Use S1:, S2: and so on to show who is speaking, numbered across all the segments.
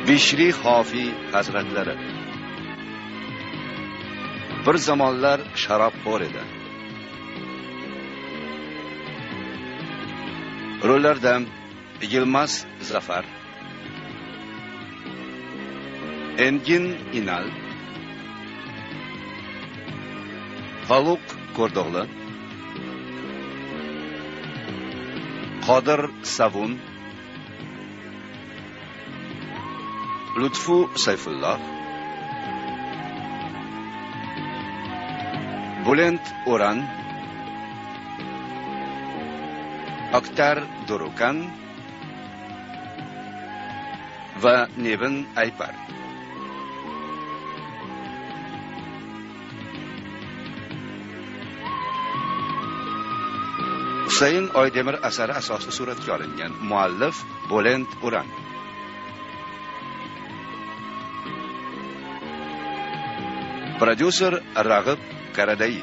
S1: Bishri Xofiy hazratlari. Bir zamonlar sharob xor edi. Rollardan Yilmaz Zafar, Engin Inal, Xaluq Ko'rdog'li, Qodir Savun, Lutfu Sayfulloh, Bulent O'ran, Oktar Durukan va Nevin Aypar. Husayn Oydemir asari asosida suratga olingan. Muallif Bulent O'ran. Prodyuser Rag'ib Karadai.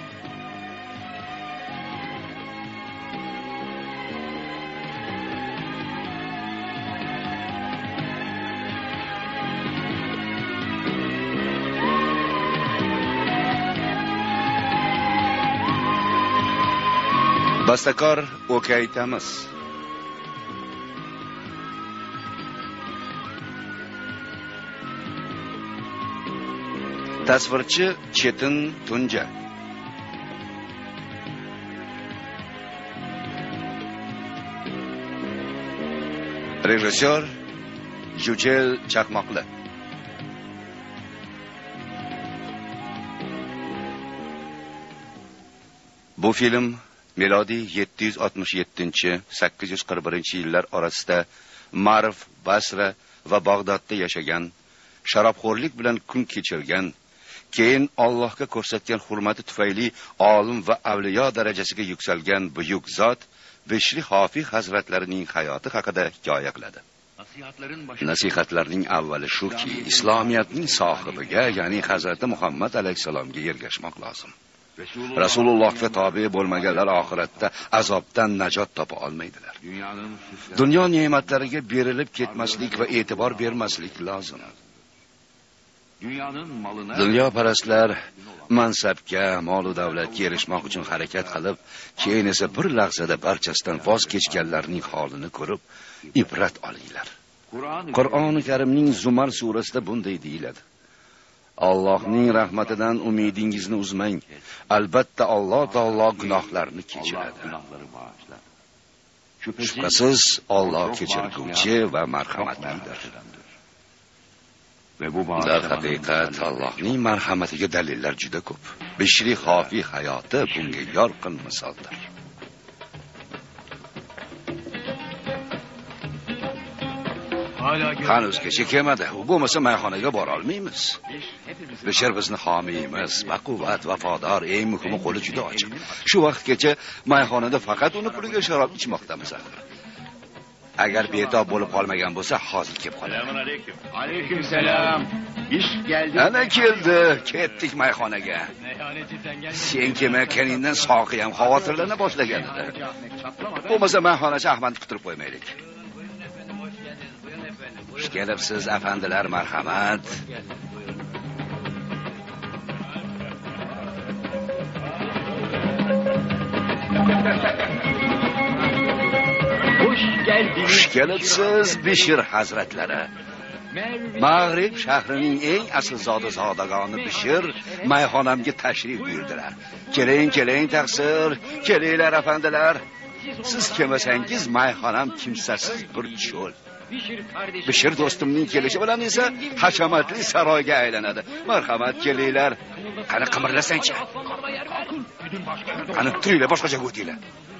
S1: Bastakor O'kay Tamiz. Tasvirchi Chetin Tunja. Rejissor Yujel Chaqmoqli. Bu film milodiy 767-841 yillar orasida Marv, Basra va Bag'dodda yashagan, sharobxo'rlik bilan kun kechirgan, keyin Allohga ko'rsatgan hurmati tufayli olim va avliyo darajasiga yuksalgan buyuk zot Bishri Xofiy hazratlarining hayoti haqida hikoya qiladi. Nasihatlarning avvali shuki, islomiyatning sohibiga, ya'ni Hazrati Muhammad alayhisalomga ergashmoq lozim. Rasulullohga tobe bo'lmaganlar oxiratda azobdan najot topa olmaydilar. Dunyo ne'matlariga berilib ketmaslik va e'tibor bermaslik lozim. Dunyoparastlar mansabga, mol va davlatga erishmoq uchun harakat qilib, keyin esa bir lahzada barchasidan voz kechganlarning holini ko'rib, ibrat olinglar. Qur'oni Karimning Zumar surasida bunday deyiladi: Allohning rahmatidan umidingizni uzmang. Albatta Alloh taolo gunohlarni kechiradi. Shubhasiz Alloh kechirguvchi va marhamatlidir. Dar haqiqat Allohning marhamatiga dalillar juda ko'p. Bishri Xofiy hayoti bunga yorqin misoldir. Hanuzgacha kelmadi. U bo'lmasa mayxonaga bora olmaymiz. Bishir bizni homiyimiz, baquvvat, vafodor, eng muhimi qo'li juda ochiq. Shu vaqtgacha mayxonada faqat uni puliga sharob ichmoqdamiz. Agar betob bo'lib qolmagan bo'lsa, hozir kelib qoladi.
S2: Assalomu alaykum. Alaykum salom. Ish keldi.
S1: Ana keldi. Ketdik mayxonaga. Sen kelmaganingdan Soqi ham xavotirlana boshlagan edi. Bo'lmasa mayxonachi Ahmadni kutirib qo'ymaylik. Xush kelibsiz, afandilar, marhamat. Xush kelibsiz, Bishir hazratlari. Mag'rib shahrining eng aslzoda zodagoni Bishir mayxonamga tashrif buyurdilar. Keling, taqsir, kelinglar afandilar. Siz kelmasangiz mayxonam kimsasiz bir cho'l. Bishir do'stimning kelishi bilan esa hashamatli saroyga aylanadi. Marhamat, kelinglar. Qani qimirlasangchi. Qani turinglar, boshqa joyga o'tinglar.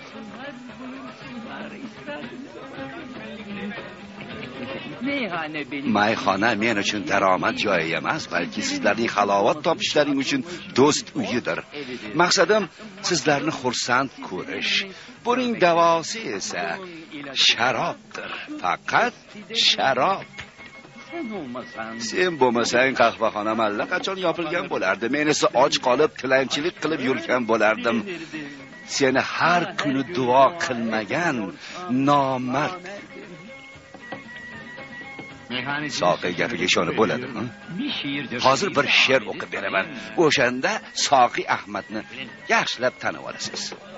S1: Mayxona men uchun daromad joyi emas, balki sizlarning halovat topishlaring uchun do'st uyidir. Maqsadim sizlarni xursand ko'rish. Buning davosi esa sharobdir. Faqat sharob. Sen bo'lmasang qahvaxonam allaqachon yopilgan bo'lardi. Men esa och qolib tilanchilik qilib yurgan bo'lardim. Seni har kuni duo qilmagan nomard. Soqi gapiga ishonib bo'ladimi? Hozir bir she'r o'qib beraman. O'shanda Soqi Ahmadni yaxshilab tanib olasiz.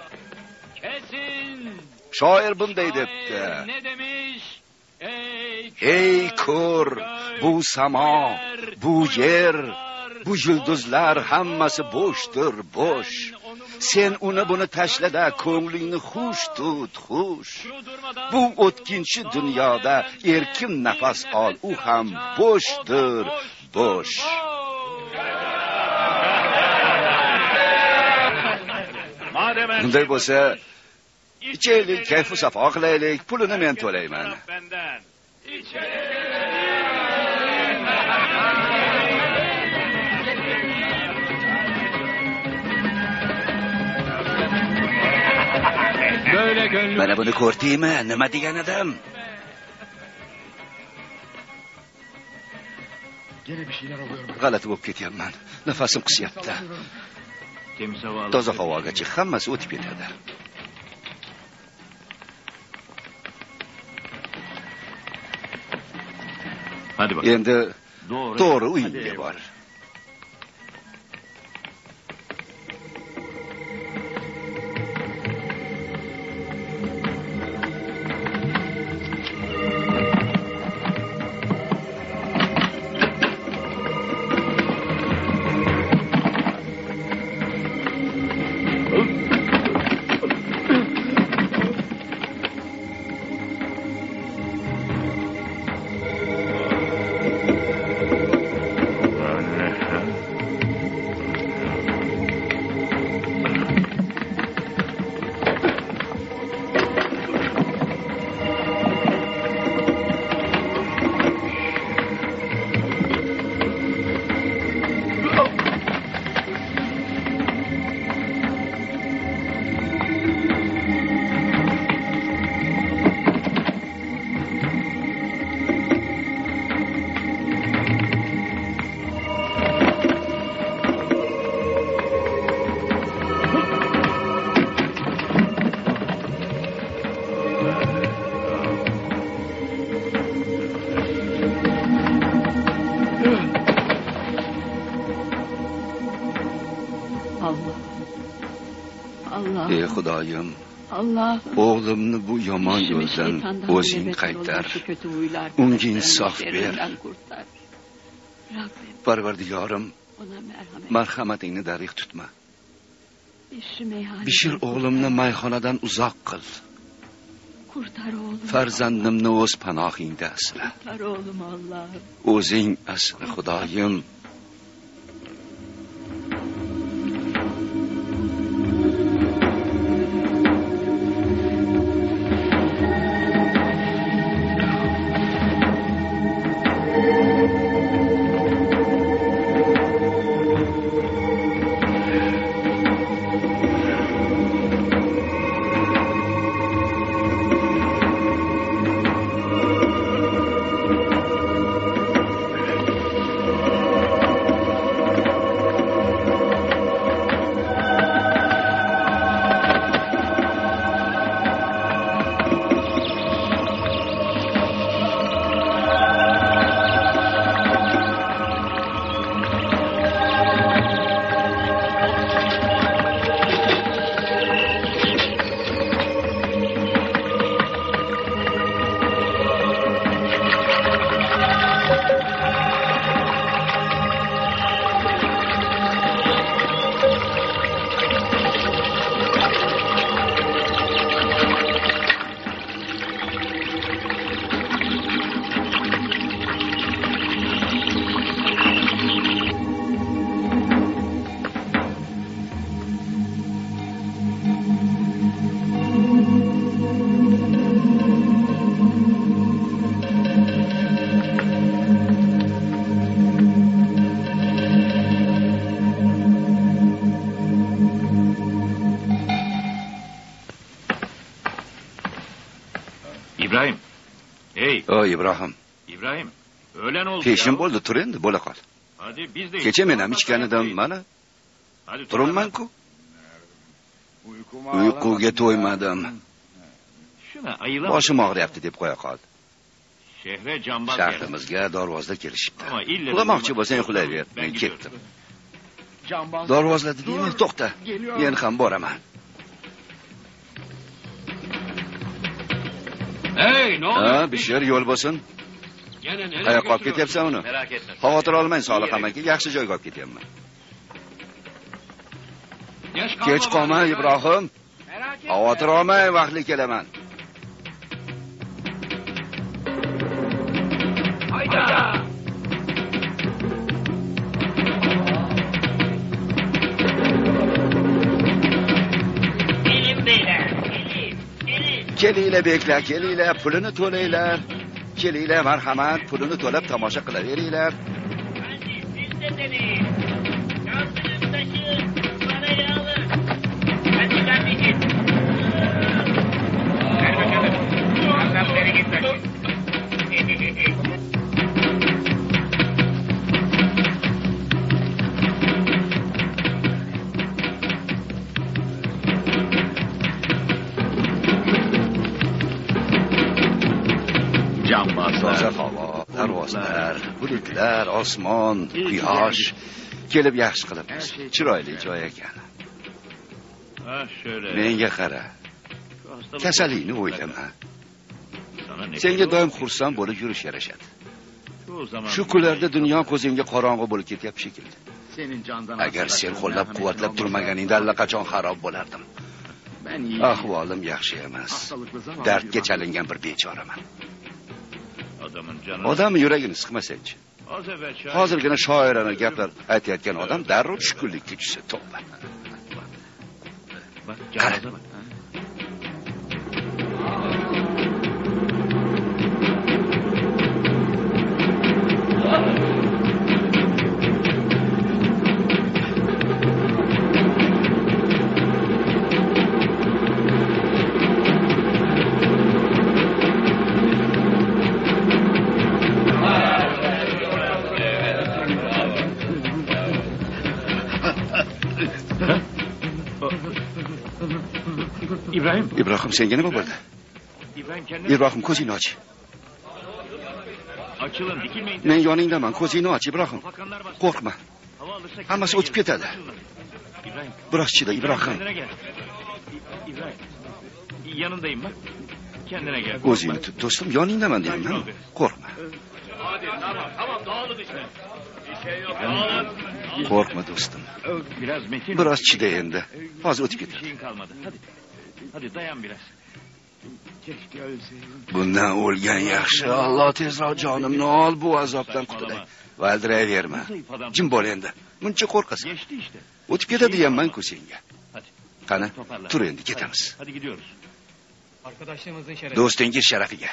S1: Shoir bunday debdi.
S2: Ne demiş?
S1: Ey ko'r, bu samo, bu yer, bu yulduzlar hammasi bo'shdir, bo'sh. Sen uni buni tashlada ko'nglingni xush tut, xush. Bu o'tkinchi dunyoda erkin nafas ol, u ham bo'shdir, bo'sh. Bunday bo'lsa, ichaylik, kayfu safo qilaylik, pulini men to'layman. Mana buni ko'rdingmi? Nima degan edim? G'alati bo'lib ketyapman. Nafasim qisyapti. Toza havoga chiq, hammasi o'tib ketadi. Endi to'g'ri uyingga bor. Ey Xudoyim, o'g'limni bu yomon yo'ldan o'zing qaytar. Unga insof ber. Parvardigorim, marhamatingni darig' tutma. Bishir o'g'limni mayxonadan uzoq qil. Farzandimni o'z panohingda asra. O'zing asra, Xudoyim.
S3: İbrahim. Hey.
S1: O İbrahim.
S3: İbrahim. Öğlen oldu
S1: Peşin
S3: ya.
S1: bo'ldi, tur endi, bo'la qol.
S3: Hadi biz de.
S1: Kecha men ham ichgan edim, mana.
S3: Hadi
S1: Turibman-ku. Uyquga to'ymadim.
S3: Shuna ayılama.
S1: Boshim og'riyapti deb qo'ya qol.
S3: Şehre cambaz
S1: Shahrimizga Dorvozda kelishibdi.
S3: Ama illa
S1: Uxlamoqchi bo'lsang uxlayver.
S3: Ben
S1: Men
S3: gidiyorum.
S1: ketdim.
S2: Cambaz.
S1: Dorvozladi deymi? To'xta.
S2: Geliyor.
S1: Men ham boraman.
S4: Hey, ne oluyor?
S1: Ha, bir yer yo'l bo'lsin.
S4: Gene nereye
S1: Qayoqqa olib
S4: götürüyorsun?
S1: ketyapsan uni?
S3: Merak etme.
S1: Xavotir olmang Solih amaki, yaxshi joyga olib ketyapman.
S4: Geç kalma
S1: Kech qolma
S4: bari.
S1: Ibrohim.
S2: Merak etme.
S1: Xavotir olmang, vaqtli kelaman.
S4: Hayda!
S5: Gelin beyler, gelin, gelin.
S1: Kelinglar beklar, kelinglar, pulini to'langlar. Kelinglar, marhamat, pulini to'lab tomosha qilaveringlar.
S5: Hadi siz de deneyin. Yazdınız taşı, parayı alın. Hadi sen bir git.
S2: Ver bakalım. Anlam beri git bakayım.
S3: Cambazlar.
S1: Toza havo, parvozlar, bulutlar, osmon, quyosh kelib yaxshi qilibmiz. Chiroyli joy ekan.
S3: Ha şöyle.
S1: Menga qara.
S3: Şu hastalık-
S1: Kasallikni o'ylama.
S3: Sana ne
S1: Senga
S3: kadar-
S1: doim xursand bo'lib yurish yarashadi.
S3: Şu zaman-
S1: Shu kunlarda dunyo ko'zingga qorong'u bo'lib ketyapti shekilli.
S2: Senin candan
S1: Agar sen
S2: arkadaşın
S1: qo'llab-quvvatlab
S2: merhametin
S1: turmaganingda allaqachon xarob bo'lardim.
S2: Ben iyi.
S1: Ahvolim yaxshi emas.
S2: Hastalıklı zavallı
S1: Dardga
S2: bir
S1: chalingan bir bechoraman.
S3: Adamın canı.
S1: Odam yuragini siqmasangchi.
S3: Az evvel şair-
S1: Hozirgina shoirona gaplar aytayotgan odam darrov tushkunlikka tushsa to'g'ri.
S3: Bak cambaza bak. İbrahim.
S1: Ibrohim, senga nima bo'ldi?
S3: İbrahim kendine.
S1: Ibrohim, ko'zingni och.
S3: Açılın dikilmeyin.
S1: Men yoningdaman, ko'zingni och Ibrohim.
S3: Bakanlar bas.
S1: Qo'rqma.
S3: Hava alırsa
S1: Hammasi
S3: kendine
S1: o'tib
S3: gel.
S1: ketadi.
S3: İbrahim.
S1: Biroz chida Ibrohim.
S3: Kendine gel. İbrahim. Yanındayım bak. Kendine gel.
S1: O'zingni tut do'stim, yoningdaman deyapman. Qo'rqma.
S4: Hadi tamam dağılın işte. Bir şey yok dağılın.
S1: Qo'rqma do'stim.
S3: Biraz metin.
S1: Biroz chida endi. Hozir o'tib
S3: Bir
S1: ketadi.
S3: şeyin kalmadı. Hadi. Hadi dayan biraz.
S2: Keşke ölseydim.
S1: Bundan o'lgan yaxshi. Alloh tezroq jonimni ol, bu azobdan qutulay. Valdirayverma.
S3: Zayıf adam.
S1: Jim bo'l endi. Muncha qo'rqasan.
S3: Geçti işte.
S1: O'tib ketadi deyapman-ku senga.
S3: Hadi.
S1: Qani,
S3: Toparlan.
S1: tur endi ketamiz.
S3: Hadi gidiyoruz.
S4: Arkadaşlığımızın şerefi.
S1: Do'stingiz sharafiga.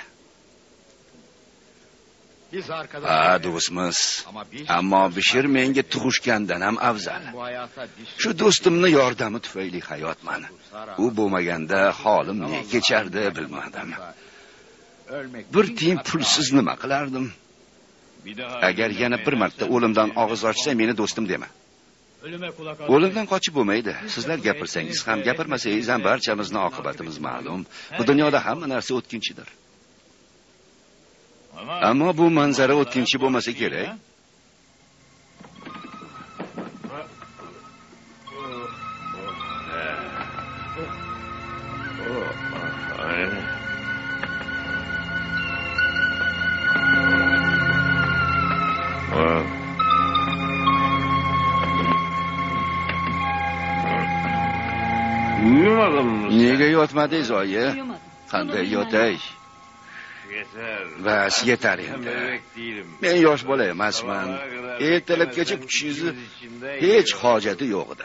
S2: Biz arkadaş.
S1: Ha, do'stmiz. Ammo Bishir menga tug'ishgandan ham afzal.
S2: Bu hayata
S1: Shu do'stimni yordami tufayli hayotman. U bo'lmaganda holim ne kechardi bilmadim.
S2: ölmek.
S1: Bir tiyin pulsiz nima qilardim?
S3: Bir daha.
S1: Agar yana bir marta o'limdan og'iz ochsa, meni do'stim dema.
S4: Ölüme kulak
S1: O'limdan qochib bo'lmaydi. Sizlar gapirsangiz ham, gapirmasangiz ham barchamizning oqibatimiz ma'lum. Bu dunyoda hamma narsa o'tkinchidir. Ammo bu manzara o'tkinchi bo'lmasa kerak.
S3: Uyumadın mı?
S1: Nega yotmadingiz, oyi? Qanday yotay?
S3: Yeter.
S1: Bas, yetar endi.
S3: Bebek değilim.
S1: Men yosh bola emasman. Ertalabgacha kuchingizni hech hojati yo'q edi.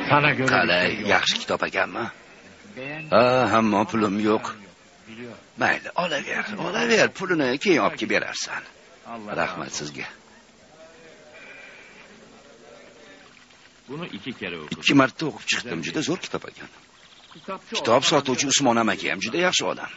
S4: Sana göre
S1: Qalay, yaxshi kitob ekanmi? Ha, ammo pulim yo'q. Mayli, olaver, pulini keyin olib kelib berarsan. Rahmat sizga.
S3: Bunu 2 kere okudum.
S1: 2 marta o'qib chiqdim, juda zo'r kitob ekan. Kitob sotuvchi Usmon amaki ham juda yaxshi odam.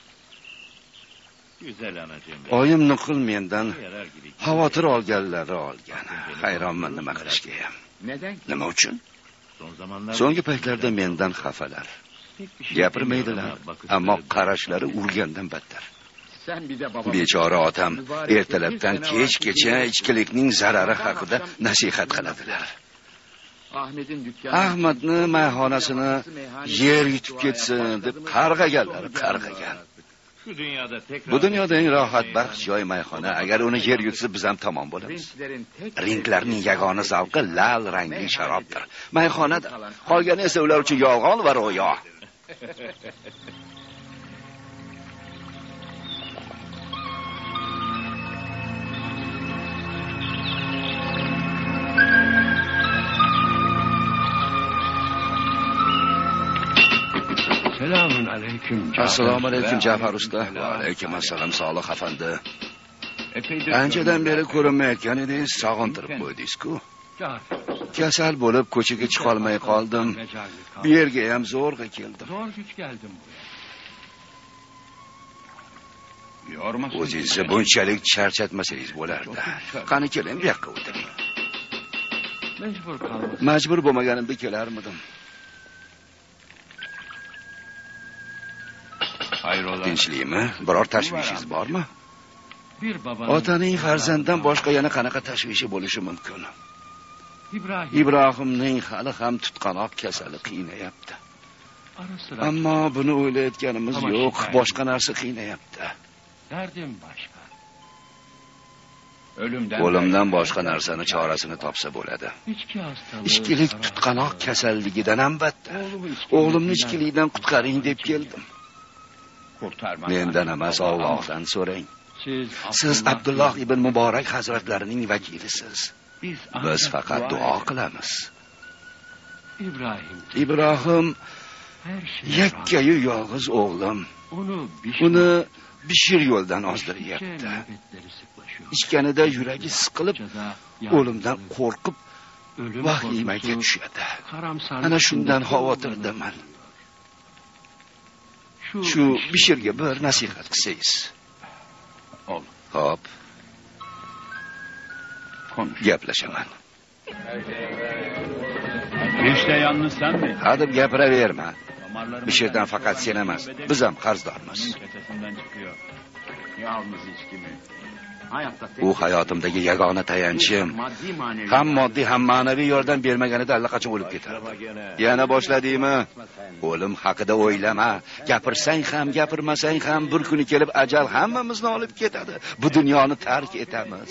S3: Güzel anacığım.
S1: Oyim nuqul mendan
S3: Yarar gibi.
S1: xavotir olganlari olgan. Hayronman nima qilishga ham.
S2: Neden?
S1: Nima uchun?
S3: Son zamanlarda
S1: So'nggi paytlarda mendan xafalar.
S3: pek bir şey
S1: Gapirmaydilar,
S3: demiyorum ama bakışları-
S1: ammo qarashlari urgandan battar.
S2: Sen bir de babam.
S1: Bechora otam ertalabdan kechgacha ichkilikning zarari haqida nasihat qiladilar.
S2: Ahmet'in dükkanı.
S1: Ahmadni mayxonasini yer yutib ketsin deb qarg'aganlar, qarg'agan.
S3: Şu dünyada tekrar
S1: Bu dunyoda eng rohatbaxsh joy mayxona. Agar uni yer yutsa biz ham tamom bo'lamiz.
S2: Renklerin tek
S1: Ringlarning yagona zavqi lal rangli sharobdir. Mayxonada. Qolgani esa ular uchun yolg'on va ro'yo.
S4: Selamun aleyküm.
S1: Assalomu alaykum Jafar usta. Va alaykum assalom Solih afandi.
S4: Epeydir
S1: Anchadan beri ko'rinmayotgan edingiz, sog'intirib qo'ydingiz-ku.
S4: Jafar.
S1: Kasal bo'lib ko'chaga chiqa olmay qoldim. Bu yerga ham zo'rg'a keldim.
S4: Zor güç geldim buraya.
S2: yormasın.
S1: O'zingizni bunchalik charchatmasangiz bo'lardi. Qani keling, bu yoqqa o'tiring.
S4: Mecbur kalmasın.
S1: Majbur bo'lmaganimda kelarmidim.
S2: Hayrola.
S1: Tinchlikmi? Biror tashvishingiz bormi?
S4: Bir babanın
S1: Otaning farzanddan boshqa yana qanaqa tashvishi bo'lishi mumkin?
S4: İbrahim
S1: Ibrohimning hali ham tutqanoq kasali qiynayapti.
S4: ara sıra
S1: Ammo buni o'ylayotganimiz
S4: Ama
S1: yo'q,
S4: shikayet-
S1: boshqa narsa qiynayapti.
S4: derdim başka.
S2: Ölümden.
S1: O'limdan boshqa narsani chorasini topsa bo'ladi.
S4: İçki hastalığı.
S1: Ichkilik
S4: sarı-
S1: tutqanoq kasalligidan ham battar.
S4: Oğlumu içkilikten-
S1: O'g'limni ichkilikdan qutqaring deb keldim.
S2: Kurtarman.
S1: Mendan emas, Allohdan so'rang. Siz
S4: Abdullah
S1: Abdulloh ibn Muborak hazratlarining vakilisiz.
S2: Biz
S1: Biz faqat duo qilamiz.
S4: İbrahim
S1: Ibrohim
S4: her şey
S1: yakkayu yolg'iz o'g'lim.
S4: Onu
S1: Uni bishir yo'ldan ozdiryapti. Ichganida yuragi siqilib, o'limdan qo'rqib vahimaga tushadi. Ana shundan xavotirdaman. Shu bishirga bir nasihat qilsangiz.
S2: Ol.
S1: Hop,
S2: Konuş.
S1: gaplashaman.
S2: İşte yalnız sen mi?
S1: Hadeb gapiraverma.
S2: Damarlarımız
S1: Bishirdan faqat sen emas, biz ham qarzdormiz.
S2: Kesesinden çıkıyor. Yalnız içki mi? Hayatta tek
S1: U hayotimdagi yagona tayanchim.
S2: maddi manevi.
S1: Ham moddiy ham ma'naviy yordam bermaganida allaqachon o'lib ketardi. Yana boshladingmi? O'lim haqida o'ylama. Gapirsang ham, gapirmasang ham bir kuni kelib ajal hammamizni olib ketadi. Bu dunyoni tark etamiz.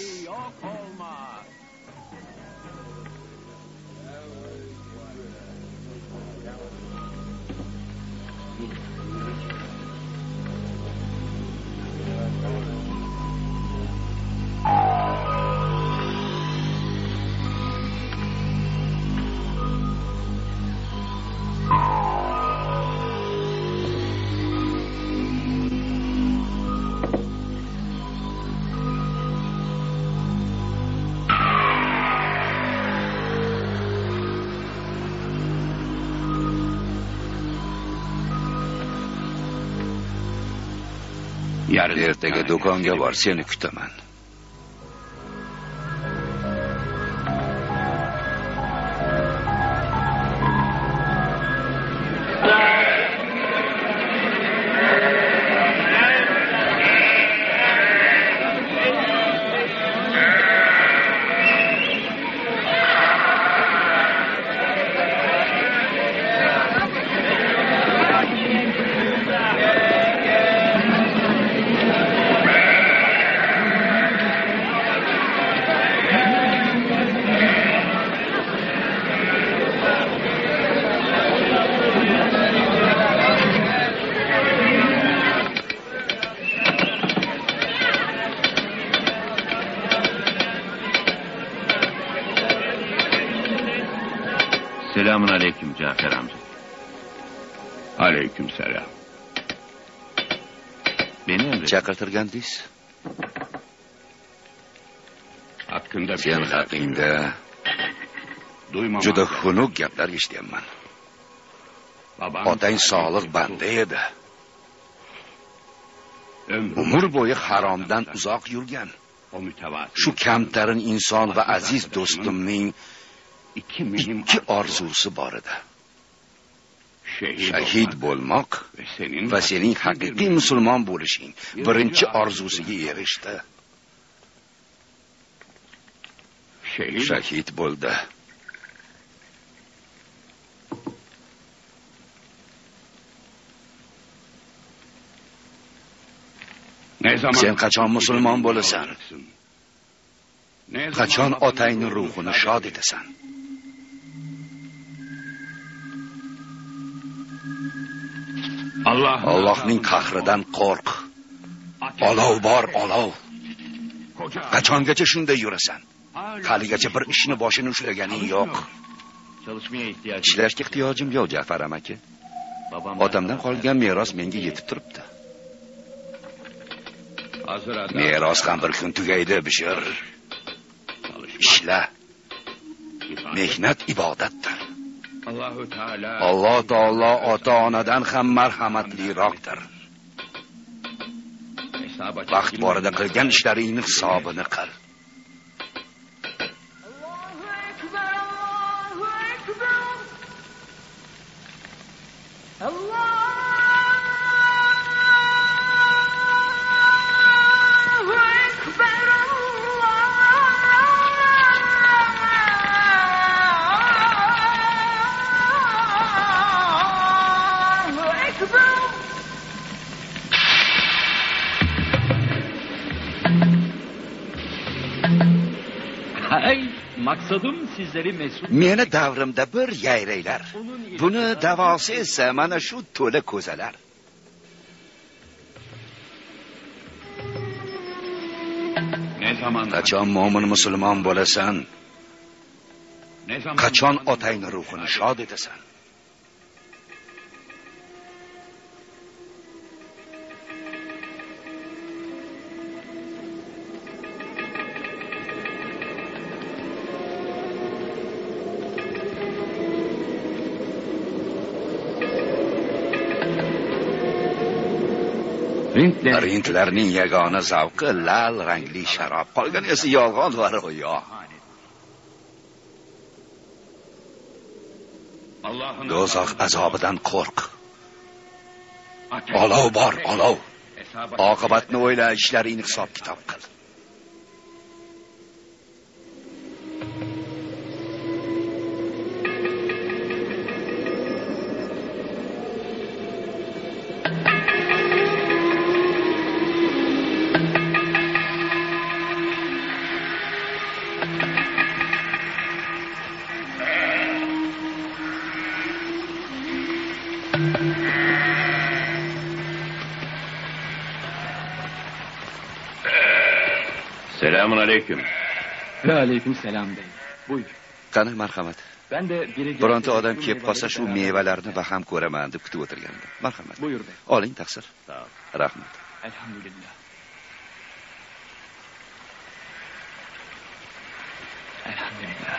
S2: Yarın
S1: Ertaga do'konga bor, seni kutaman.
S3: Selamun aleyküm Cafer amca.
S2: Aleykümselam.
S3: Beni emredin.
S1: Chaqirtirgandingiz.
S2: Hakkında bir
S1: Sen
S2: şeyler
S1: haqingda
S2: duymamak
S1: juda
S2: lazım.
S1: xunuk gaplar eshityapman.
S2: Babam
S1: Otang sog'liq banda edi.
S2: ömrü
S1: Umr bo'yi haromdan uzoq yurgan.
S2: o mütevazı.
S1: Shu kamtarin inson va aziz do'stimning
S2: iki mühim
S1: ikki orzusi bor edi.
S2: şehit
S1: Shahid
S2: olmak
S1: bo'lmoq va sening haqiqiy musulmon bo'lishing birinchi orzusiga erishdi.
S2: şehit
S1: Shahid bo'ldi.
S2: ne zaman
S1: Sen qachon musulmon bo'lasan?
S2: Ne zaman
S1: Qachon otangning ruhini shod etasan? Allohning qahridan qo'rq. Olov bor, olov. Qachongacha shunday yurasan? Haligacha bir ishni boshini ushlaganing yo'q.
S3: Çalışmaya ihtiyacım.
S1: Ishlashga ehtiyojim yo'q, Ja'far amaki. Otamdan qolgan meros menga yetib turibdi. Meros ham bir kun tugaydi, Bishir. Ishla. Mehnat ibodatdir. Alloh taolo ota-onadan ham marhamatliroqdir. Vaqt borida qilgan ishlaringning hisobini qil.
S6: Maksadım sizleri mesut.
S1: Meni davrimda bir yayraylar. Buni davosi esa mana shu to'la ko'zalar.
S2: ne zaman
S1: Qachon mo'min musulmon bo'lasan?
S2: ne zaman
S1: Qachon otangning ruhini shod etasan? Rintlarning yagona zavqi lal rangli sharob. Qolgani esa yolg'on va ro'yo.
S2: Allah'ın
S1: Do'zax azobidan qo'rq. Olov bor, olov. Oqibatni o'yla, ishlaringni hisob-kitob qil.
S3: Selamun aleyküm.
S6: Ve aleyküm selam bey. Buyur.
S1: Qani marhamat.
S6: Ben de biri...
S1: Bironta odam kelib qolsa shu mevalarni baham ko'raman deb kutib o'tirgandim. Marhamat.
S6: Buyur bey.
S1: Oling taqsir.
S3: Sağ ol.
S1: Rahmat.
S6: Elhamdülillah. Elhamdülillah.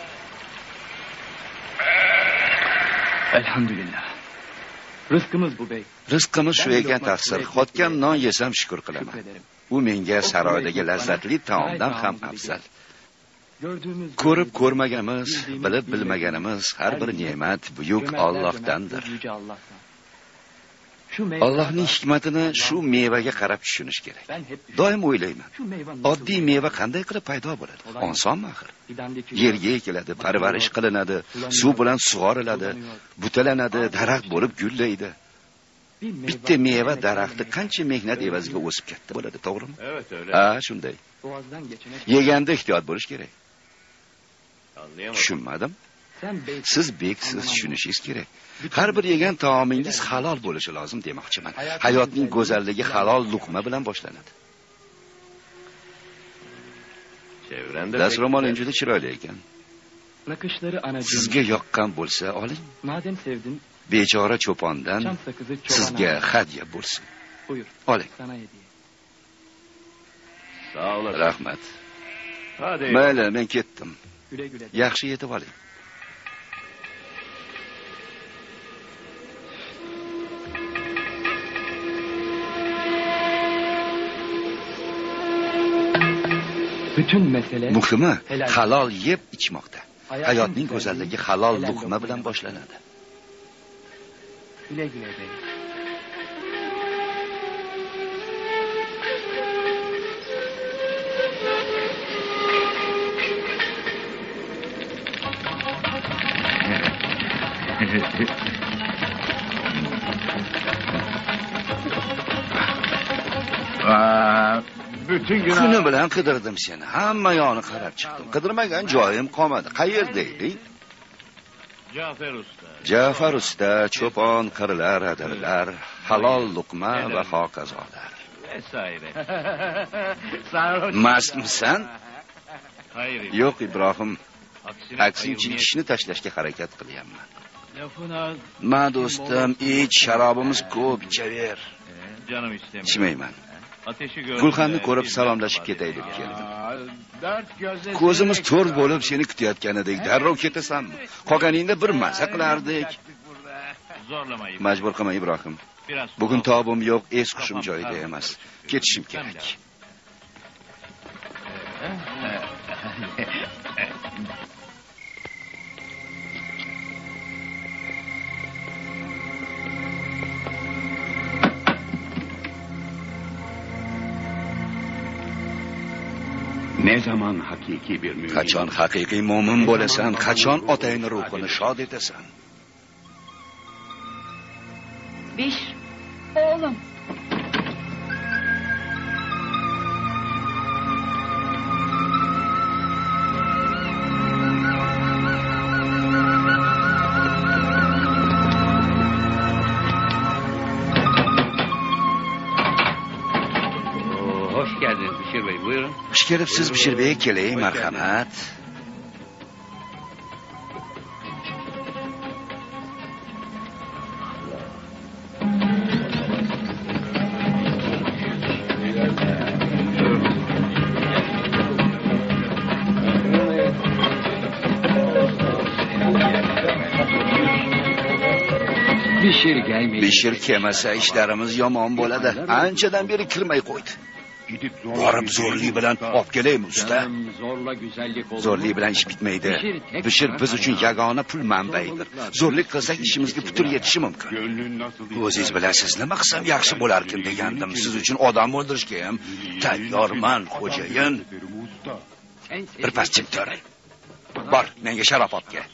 S6: Elhamdülillah. Rızkımız bu bey.
S1: Rizqimiz shu ekan taqsir. Qotgan non yesam shukr qilaman.
S6: Şükrederim.
S1: U menga saroydagi lazzatli taomdan ham afzal.
S6: Gördüğümüz...
S1: Ko'rib ko'rmaganimiz, bilib bilmaganimiz har bir ne'mat buyuk Allohdandir.
S6: Yüce Allah'tan.
S1: Allohning hikmatini shu mevaga qarab tushunish kerak.
S6: Ben hep
S1: Doim o'ylayman.
S6: şu meyvanın...
S1: Oddiy meva qanday qilib paydo bo'ladi? Osonmi axir? Yerga ekiladi, parvarish qilinadi, suv bilan sug'oriladi, butalanadi, daraxt bo'lib gullaydi. Bitta meva daraxti qancha mehnat evaziga o'sib katta bo'ladi, to'g'rimi?
S3: Evet öyle.
S1: Ha, shunday.
S6: Boğazdan geçene...
S1: Yeganda ehtiyot bo'lish kerak.
S3: Anlayamadım.
S1: Tushunmadim.
S6: Sen bey...
S1: Siz beksiz tushunishingiz kerak. Har bir yegan taomingiz halol bo'lishi lozim demoqchiman. Hayotning go'zalligi halol luqma bilan boshlanadi.
S3: Çevrende
S1: Dastro'moling juda chiroyli ekan.
S6: Nakışları anacığım.
S1: Sizga yoqqan bo'lsa oling.
S6: Madem sevdin,
S1: Bechora cho'pondan
S6: çam sakızı çobana.
S1: sizga hadya bo'lsin.
S6: Buyur.
S1: Oling.
S6: Sana hediye.
S3: Sağ olasın.
S1: Rahmat.
S3: Hadi.
S1: Mayli, men ketdim.
S6: Güle güle.
S1: Yaxshi yetib oling.
S6: Bütün mesele
S1: Muhimi
S6: helal.
S1: halol yeb ichmoqda.
S6: Hayotning
S1: Hayotning go'zalligi halol
S6: helal
S1: luqma
S6: lokma
S1: bilan
S6: bilan
S1: boshlanadi.
S6: güle güle bey.
S2: Bütün gün
S1: Kuni bilan qidirdim seni. Hamma yoqni qarab chiqdim. Qidirmagan joyim qolmadi. Qayerda eding?
S3: Cafer Usta.
S1: Jafar usta, cho'pon, qirlar, adirlar, halol luqma va hokazolar.
S3: Vesaire.
S2: sarhoş.
S1: Mastmisan?
S3: Hayır.
S1: Yo'q, Ibrohim.
S3: Aksine
S1: Aksincha
S3: hayır,
S1: ishni tashlashga harakat qilyapman.
S3: Lafın az.
S1: Ma do'stim, ich, sharobimiz ko'p, ichaver.
S3: Canım istemiyor.
S1: Ichmayman.
S3: Ateşi gördüm.
S1: Gulxanni
S3: de
S1: ko'rib
S3: bir
S1: salomlashib
S3: ifade
S1: ketay deb
S3: var.
S1: keldim.
S2: Dört gözle
S1: Ko'zimiz
S2: seni
S1: to'rt
S2: bekliyor.
S1: bo'lib seni kutayotgan edik. Darrov ketasanmi? Qolganingda bir maza qilardik.
S3: Zorlamayın.
S1: Majbur qilma Ibrohim.
S3: Biraz
S1: Bugun
S3: soğuk.
S1: tobim yo'q, es hushim joyida emas. Ketishim kerak.
S2: Ne zaman hakiki bir mümin?
S1: Qachon haqiqiy mo'min bo'lasan, qachon otangning ruhini shod etasan?
S7: Biş, oğlum.
S3: Hoş geldiniz Bişir Bey. Buyurun.
S1: Xush kelibsiz Bishir bey, kelay, marhamat.
S6: Bişir gelmeyin.
S1: Bishir kelmasa ishlarimiz yomon bo'ladi. Anchadan beri kirmay qo'ydi.
S2: Gidip
S1: Borib zo'rlik bilan olib kelaymi usta?
S6: Canım zorla güzellik olur.
S1: Zo'rlik bilan ish bitmaydi. Bishir biz uchun yagona pul manbaidir. Zo'rlik qilsak ishimizga putur yetishi mumkin.
S2: Gönlün nasıl?
S1: O'zingiz bilasiz, nima qilsam yaxshi bo'larkin degandim. Siz uchun odam o'ldirishga ham tayyorman, xo'jayin.
S2: Usta.
S1: Birpas jim turing. Bor, menga sharob olib kel.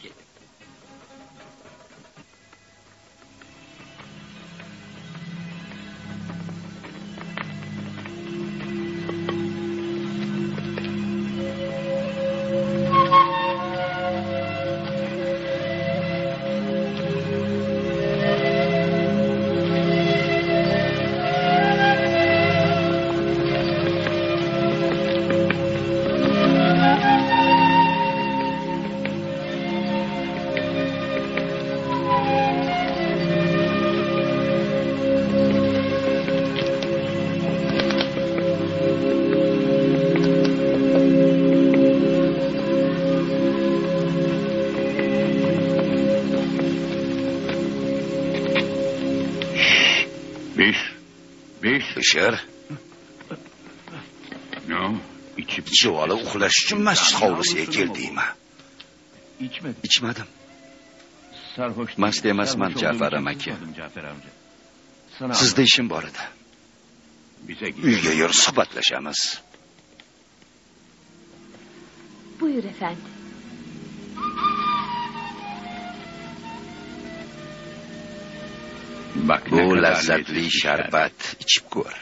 S1: Bishir,
S2: Ne o? İçip
S1: ichib olib uxlash uchun masjid hovlisiga keldingmi?
S3: İçmedim.
S1: Ichmadim.
S3: Sarhoş değil.
S1: Mast emasman,
S3: Sarhoş
S1: Cafer
S3: olduğum için
S1: amaki.
S3: susmadım Cafer amca. Sana
S1: Sizda ishim bor edi.
S2: bize git.
S1: Uyga yur, suhbatlashamiz.
S7: Buyur efendim.
S2: Bak ne
S1: Bu
S2: kadar
S1: lazzatli
S2: lezzetli
S1: sharbat ichib ko'r.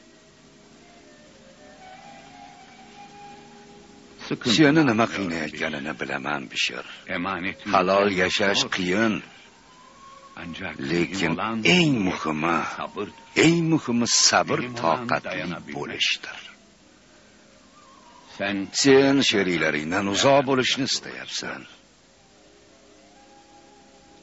S2: Sıkıntı
S1: Seni nima qiynayotganini bilaman, Bishir.
S2: Emanet.
S1: Halol yashash qiyin,
S2: Ancak
S1: lekin
S2: mühim olan
S1: eng muhimi,
S2: sabır.
S1: sabr,
S2: Benim olan
S1: toqatli
S2: dayanabilmek.
S1: bo'lishdir.
S2: Sen
S1: Sen sheriklaringdan uzoq bo'lishni istayapsan.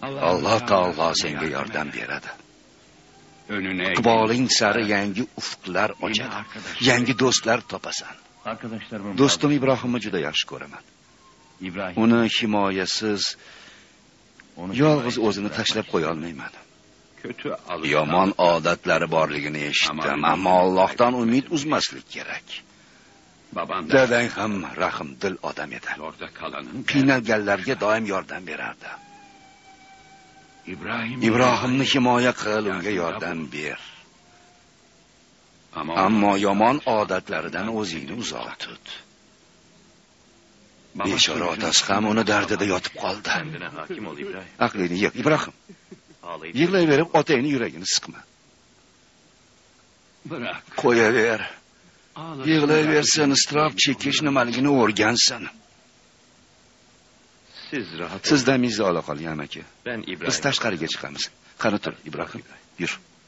S1: Alloh taolo senga yordam beradi.
S2: Önüne
S1: Iqboling sari yangi ufqlar ochadi. Yangi do'stlar topasan.
S3: Arkadaşlarımın
S1: Do'stim Ibrohimni juda yaxshi ko'raman.
S3: İbrahim.
S1: Uni himoyasiz, yolg'iz o'zini tashlab qo'ya olmayman.
S2: kötü alışkanlık.
S1: Yomon odatlari borligini eshitdim, ammo Allohdan umid uzmaslik kerak.
S2: Baban da
S1: Dadang ham rahmdil odam edi.
S2: orada kalanın.
S1: Qiynalganlarga doim yordam berardi.
S2: İbrahim.
S1: Ibrohimni himoya qil, unga yordam ber.
S2: Ama
S1: Ammo yomon odatlaridan o'zingni uzoq tut. Bechora otasi ham uni dardida yotib qoldi.
S3: Kendine hakim ol İbrahim.
S1: Aqlini yig', Ibrohim.
S3: Ağlayıp
S1: Yig'layverib otangning yuragini siqma.
S2: bırak.
S1: Qo'yaver.
S2: Ağlasın.
S1: Yig'layversin, istrob chekish nimaligini o'rgansin.
S3: siz rahat olun.
S1: Sizdan mizni ola qoling, amaki.
S3: Ben
S1: Biz
S3: İbrahim.
S1: tashqariga chiqamiz. Qani tur, Ibrohim. Yur.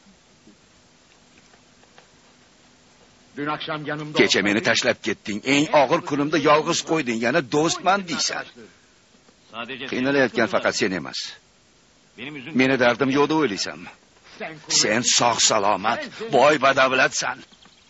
S6: Dün akşam yanımda
S1: Kecha meni tashlab ketding. Eng og'ir kunimda yolg'iz qo'yding. Yana do'stman deysan.
S3: Sadece
S1: Qiynalayotgan faqat sen emas.
S3: benim üzüm.
S1: Meni dardim yo'qda o'ylaysanmi? Sen sog' salomat, boy badavlatsan.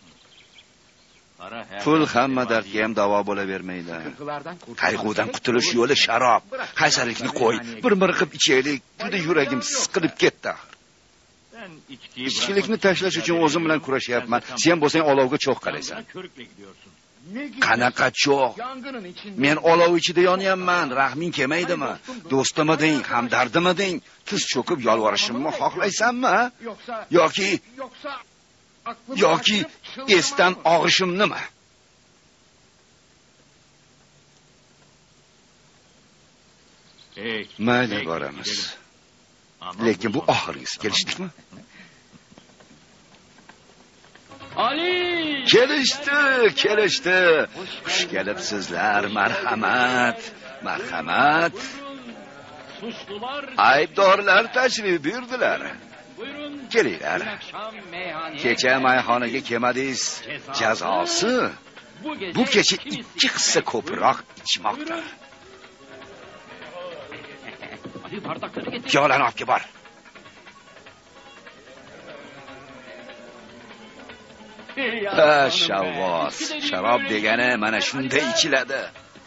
S3: Para her
S1: Pul
S3: zaman
S1: hamma
S3: var.
S1: dardga ham davo bo'lavermaydi.
S6: Sıkıntılardan kurtulmak
S1: Qayg'udan
S6: tek
S1: qutulish
S6: yol
S1: yo'li sharob. Qaysarlikni qo'y. Bir miriqib ichaylik. Juda yuragim siqilib ketdi.
S3: Ben içkiyi
S1: Ichkilikni tashlash uchun o'zim bilan kurashyapman. Sen bo'lsang olovga cho'q qaraysan.
S3: körükle gidiyorsun.
S6: Ne gibi
S1: Qanaqa cho'q?
S6: yangının içinde
S1: Men olov ichida yonyapman. Rahming kelmaydimi? Do'stim eding, hamdardim eding. Tiz cho'kib yolvorishimni xohlaysanmi?
S6: yoksa
S1: Yoki
S6: aklımı
S1: yoki
S6: kaçırıp çıldırmam
S1: esdan
S6: mı?
S1: og'ishimnimi?
S3: Peki.
S1: Mayli
S3: peki,
S1: boramiz.
S3: gidelim. Ama
S1: Lekin bu
S3: son.
S1: oxirgisi. Kelishdikmi?
S6: Ali!
S1: Kelishdi. Xush kelibsizlar. Marhamat. Marhamat.
S4: Suçlular
S1: Aybdorlar tashrif buyurdilar.
S4: buyurun.
S1: Kelinglar.
S4: Akşam meyhaneye.
S1: Kecha mayxonaga kelmadingiz. Jazosi bu kecha 2 hissa ko'proq ichmoqdir.
S4: Hadi bardakları getir.
S1: Piyolarni olib kel bor. Ha, shavvos. Sharob degani mana shunday ichiladi.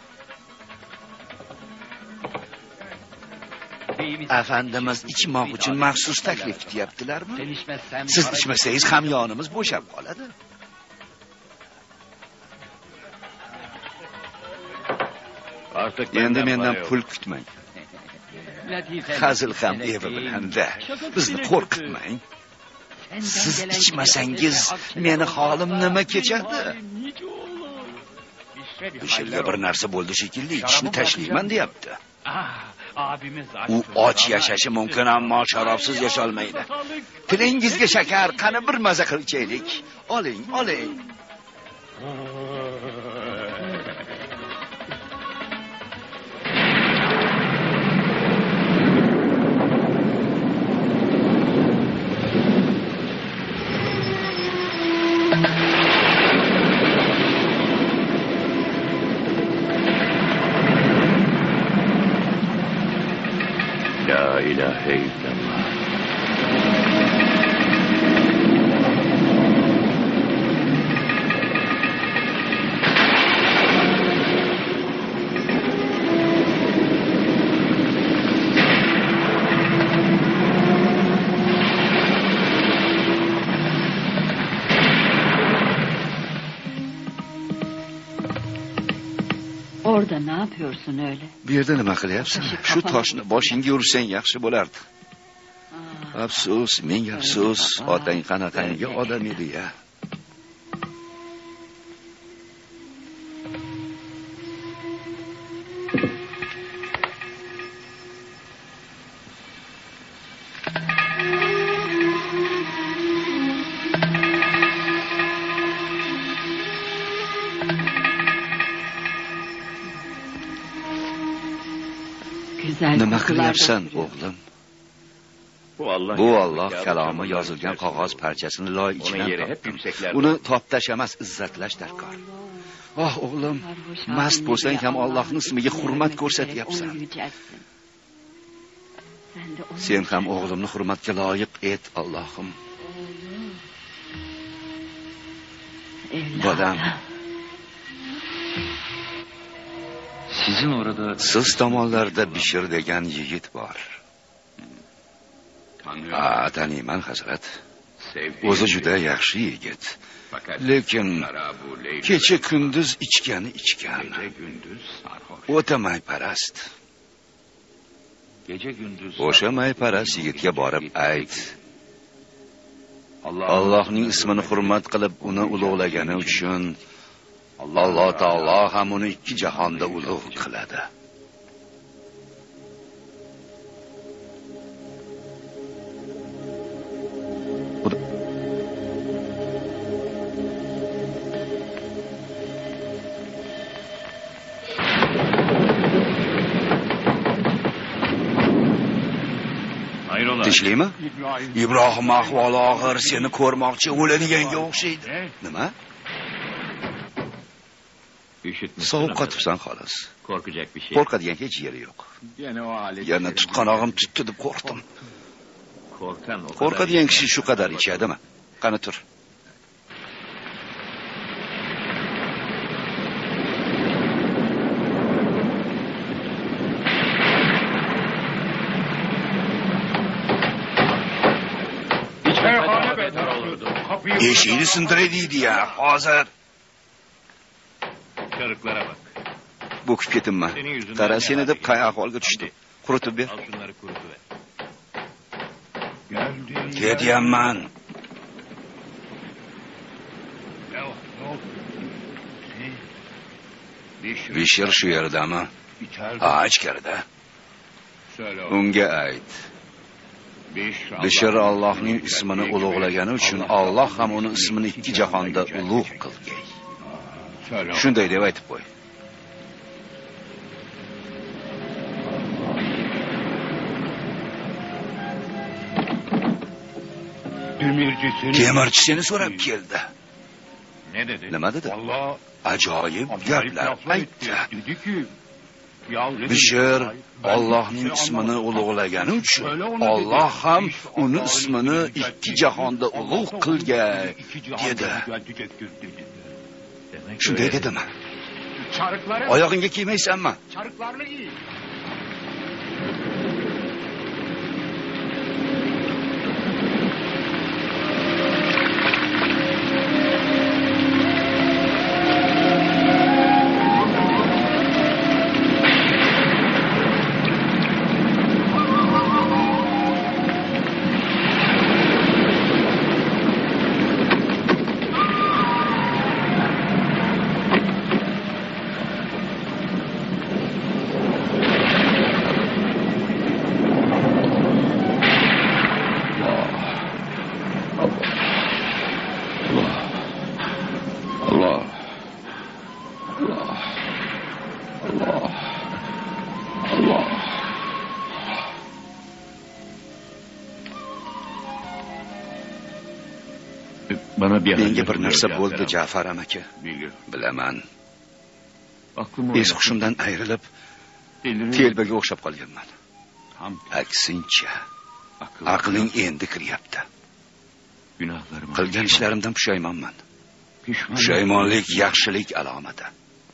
S1: Afandimiz ichmoq uchun maxsus taklif qilyaptilarmi?
S4: Sen içmezsen
S1: Siz ichmasangiz hamyonimiz bo'shab qoladi.
S3: Artık
S1: Endi
S3: benden
S1: mendan
S3: para yok.
S1: pul kutmang.
S4: Latife.
S1: Hazil ham evi bilan-da. Bizni qo'rqitmang. Siz ichmasangiz meni holim nima kechadi? Bishirga bir narsa bo'ldi shekilli, ichishni tashlayman deyapti.
S4: Abimiz
S1: U och yashashi mumkin, ammo sharobsiz yasholmaydi. Tilingizga shakar, qani bir maza qilib ichaylik. Oling, oling.
S3: La ilahe illallah.
S7: Orada ne yapıyorsun öyle?
S1: Bu yerda nima qilyapsan? Shu toshni boshingga ursang yaxshi bo'lardi. Afsus, menga afsus. Otang qanaqangi odam edi ya.
S7: Güzel
S1: Nima
S7: kokular
S1: qilyapsan,
S7: dökülüyor.
S1: o'g'lim?
S3: Bu
S1: Alloh kalomi yozilgan qog'oz parchasini loy
S3: Onun
S1: ichidan
S3: yeri hep
S1: topdim.
S3: yükseklerde.
S1: Uni toptash emas, izzatlash darkor. Oh, o'g'lim, mast bo'lsang ham Allohning ismiga hurmat ko'rsatyapsan.
S7: Onu yüceltsin. Sen de onun
S1: Sen ham o'g'limni hurmatga loyiq et, Allohim.
S7: evladım.
S1: Bolam,
S3: Sizin orada
S1: siz tomonlarda Bishir degan yigit bor.
S2: Tanıyorum.
S1: Taniyman, Hazrat.
S2: Sevdiğim
S1: O'zi juda yaxshi yigit.
S2: Fakat
S1: Lekin
S2: Sarabu Leyla
S1: kecha kunduz ichgan.
S2: gece gündüz sarhoş.
S1: O'ta mayparast.
S3: gece gündüz
S1: O'sha mayparast yigitga borib ayt. Allohning ismini hurmat qilib uni ulug'lagani uchun Alloh taolo ham uni ikki jahonda ulug' qiladi.
S3: Hayrola?
S1: Tinchlikmi?
S6: İbrahim.
S1: Ibrohim ahvoli og'ir, seni ko'rmoqchi, o'ladiganga o'xshaydi. Nima?
S3: Üşütmüşsün
S1: Sovuq
S3: ama
S1: qotibsan xolos.
S3: korkacak bir şey.
S1: Qo'rqadigan hech yeri yo'q.
S6: Gene o alet.
S1: Yana tutqanog'im tutdi deb qo'rqdim.
S3: Korkan o kadar.
S1: Qo'rqadigan kishi shu qadar ichadimi? Qani tur.
S6: Çayhane be tarafı. Kapıyı
S1: Eshikni sindirdiydi ya, hozir.
S3: Çarıklara bak.
S1: Bo'kib ketimman.
S3: Senin yüzünden
S1: Qara,
S3: ne
S1: seni
S3: hale
S1: deb qay
S3: geldik?
S1: ahvolga tushdim. Quritib ber.
S3: Al şunları kurutuver.
S6: geldi.
S1: Ketyapman. Bishir shu yerdami?
S6: İçeride.
S1: Ha, ichkarida.
S6: Söyle o.
S1: Unga ayt. Bishir Allohning ismini ulug'lagani uchun Alloh ham uni ismini ikki jahonda ulug' qilgay.
S6: Söyle o.
S1: Shunday deb aytib qo'y.
S6: Demirci seni.
S1: Temirchi seni so'rab keldi.
S3: Ne dedi?
S1: Nima dedi?
S6: Vallahi
S1: Ajoyib
S6: acayip
S1: gaplar
S6: laflar etti.
S1: aytdi.
S6: Dedi ki. Ya ne
S1: Bishir
S6: dedi? Ben
S1: Allohning
S6: hiçbir şey
S1: ismini
S6: anlamadım.
S1: ulug'lagani uchun
S6: Söyle ona dedi.
S1: Alloh ham
S6: İş
S1: uni
S6: Allah'ın
S1: ismini
S6: yücelttiği,
S1: ikki jahonda ulug'
S6: Allah
S1: qilgay
S6: iki cihanda
S1: dedi.
S6: yüceltecektir dedi.
S3: Demek
S1: Shunday
S3: öyle.
S1: dedimi?
S6: Çarıkları.
S1: Oyog'ingga kiymaysanmi?
S6: Çarıklarını giy.
S1: Allah. Allah.
S3: Bana bir
S1: Menga bir narsa bo'ldi, Ja'far amaki.
S3: Biliyorum.
S1: Bilaman.
S3: Aklım
S1: Es hushimdan ayrilib, telbaga o'xshab qolganman.
S3: Tam
S1: Aksincha,
S3: akıl.
S1: aqling endi kiryapti.
S3: Günahlarıma.
S1: Qilgan ishlarimdan pushaymonman.
S3: Pişman.
S1: Pushaymonlik yaxshilik alomati.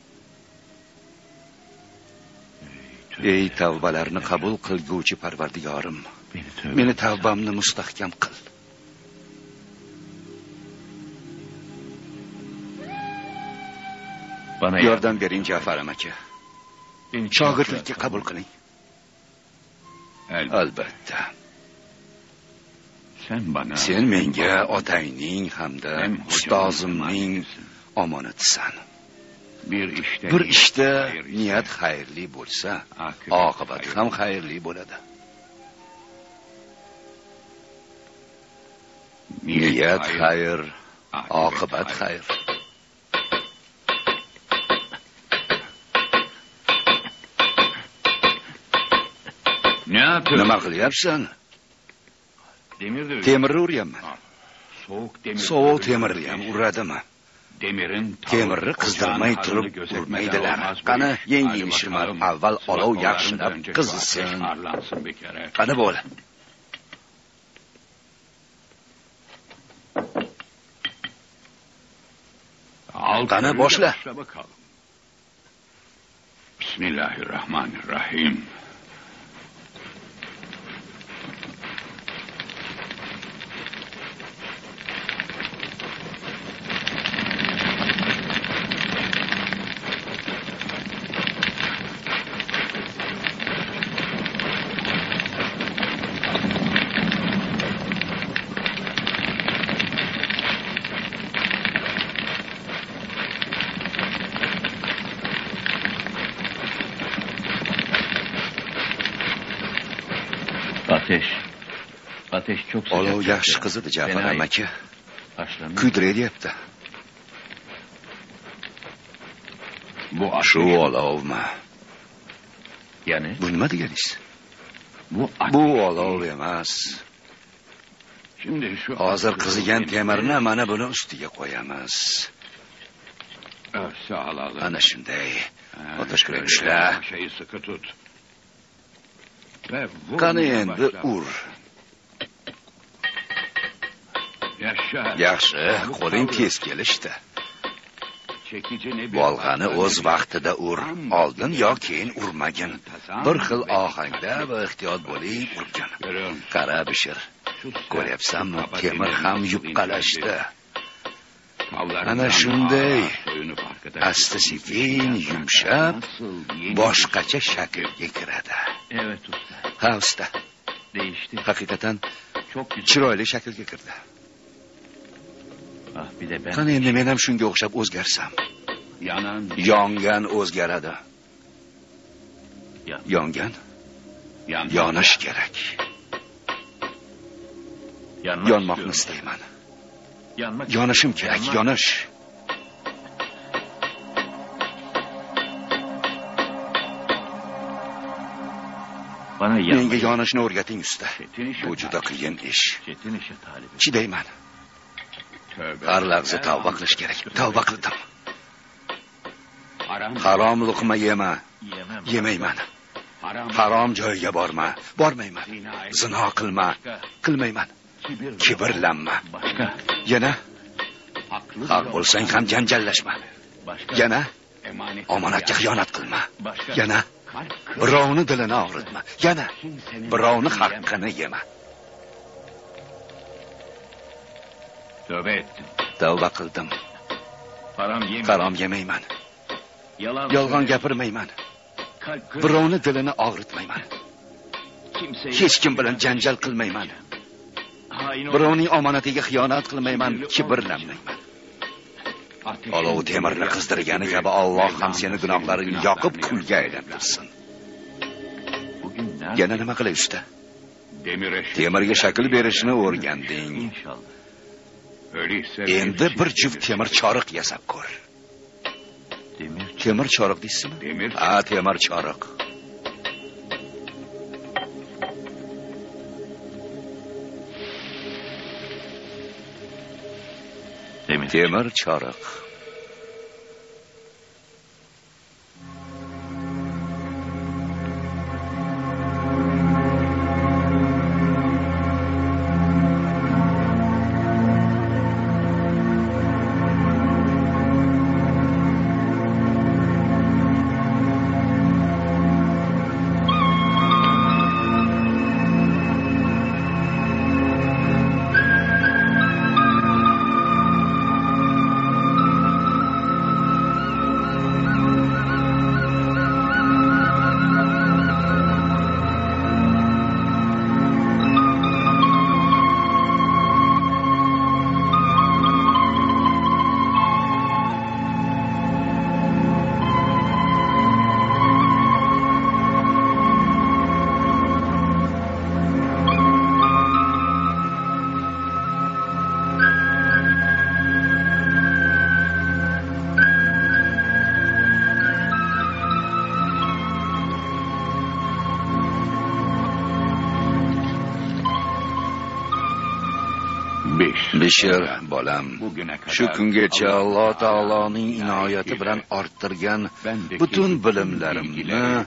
S1: Ey tavbalarni qabul qilguvchi Parvardigorim,
S3: Beni tövbe.
S1: meni tavbamni mustahkam qil.
S3: Bana
S1: Yordam bering, Ja'far amaki.
S3: Beni
S1: Shogirdlikka qabul qiling.
S3: Elbette.
S1: Albatta.
S3: Sen bana.
S1: Sen menga otangning hamda
S3: Hem
S1: ustozimning
S3: hocamın
S1: omonatisan.
S3: bir işte.
S1: Bir ishda
S3: hayır ise,
S1: niyat xayrli bo'lsa,
S3: akıbet
S1: oqibat
S3: hayır.
S1: ham xayrli bo'ladi. Niyat xayr, oqibat xayr.
S3: Ne yapıyorsun?
S1: Nima qilyapsan?
S3: Demir de
S1: Temirni uryapman.
S3: Soğuk demir.
S1: Sovuq temirni ham uradimi? temirni qizdirmay turib urmaydilar. Qani, yengil ishimar, avval olov yaxshilab qizisin. Qani bo'l. Qani boshla.
S3: Bismillahirrahmanirrahim. Ateş çok sıcak.
S1: Olov yaxshi qizidi, Ja'far amaki. Kuydiryapti.
S3: Bu
S1: Shu olovmi?
S3: yani
S1: Bu nima deganingiz? Bu olov emas.
S3: Şimdi şu
S1: Hozir qizigan temirni mana buni ustiga qo'yamiz.
S3: Sağ
S1: Ana shunday. Otashkira ushla.
S3: Şeyi sıkı tut. Ve vur.
S1: Qani endi ur.
S3: Yaşa.
S1: Yaxshi, qo'ling tez kelishdi.
S3: Çekicini
S1: Bolg'ani o'z vaqtida ur. Oldin yo keyin urmagin. Bir xil ohangda va ehtiyot bo'ling urgin. Qara Bishir. Ko'ryapsanmi, temir ham yupqalashdi. Ana shunday asta-sekin yumshab, boshqacha shaklga kiradi.
S3: Evet usta.
S1: Ha, usta.
S3: Değişti.
S1: Haqiqatan
S3: Çok güzel.
S1: chiroyli shaklga kirdi.
S3: Ah bir de ben.
S1: Qani endi men ham shunga o'xshab o'zgarsam.
S3: Yanan.
S1: Yongan o'zgaradi. Yongan yonish kerak. Yonmoqni istayman. Yonishim kerak, yonish. Menga yonishni o'rgating, usta. Bu juda qiyin ish. Chidayman. Har lahza tavba qilish kerak. Tavba qildim. Harom luqma yema. Yemayman. Harom joyga borma. Bormayman. Zino qilma. Qilmayman. Kibrlanma. Yana haq bo'lsang ham janjallashma. Yana omonatga xiyonat qilma. Yana birovni dilini og'ritma. Yana birovni haqqini yema.
S3: Tövbe ettim.
S1: Tavba qildim. Harom yemayman. Yolg'on gapirmayman. Birovni dilini og'ritmayman. Hech kim bilan janjal qilmayman. Birovning omonatiga xiyonat qilmayman, kibrlanmayman. Olov temirni qizdirgani kabi Alloh ham seni gunohlaringni yoqib kulga aylantirsin. Yana nima qilay usta? Temirga shakl berishni o'rganding. Endi bir juft temir choriq yasab ko'r. Temir choriq deysizmi? Ha, temir choriq. Temir choriq. Beshir bolam,
S3: Bugüne kadar
S1: shu kungacha
S3: Allah
S1: Alloh
S3: Teala
S1: taoloning
S3: inoyatiyle
S1: inoyati bilan orttirgan
S3: bendeki
S1: butun
S3: bütün
S1: bilimlarimni
S3: bilgileri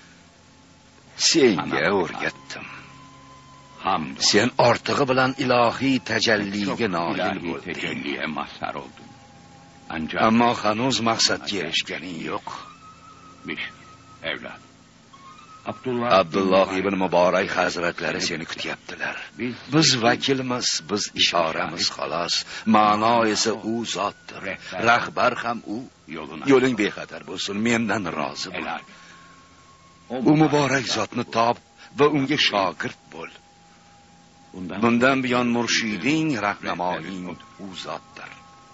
S1: senga
S3: sana
S1: o'rgatdim.
S3: hamd
S1: Sen ortig'i bilan ilohiy
S3: çok
S1: tajalliga noil
S3: ilahi
S1: bo'lding.
S3: tecelliye mazhar oldun. Ancak
S1: Ammo hanuz maqsadga erishganing yo'q.
S3: Beshir, evlat. Abdullah
S1: Ibn Muborak hazratlari seni kutyaptilar. Biz vakilimiz, biz ishoramiz xolos. Ma'no esa u zotdir. Rahbar ham u. Yo'ling bexatar bo'lsin, mendan rozi bo'l. U muborak zotni top va unga shogird bo'l. Bundan buyon murshiding, rahnamoying u zotdir.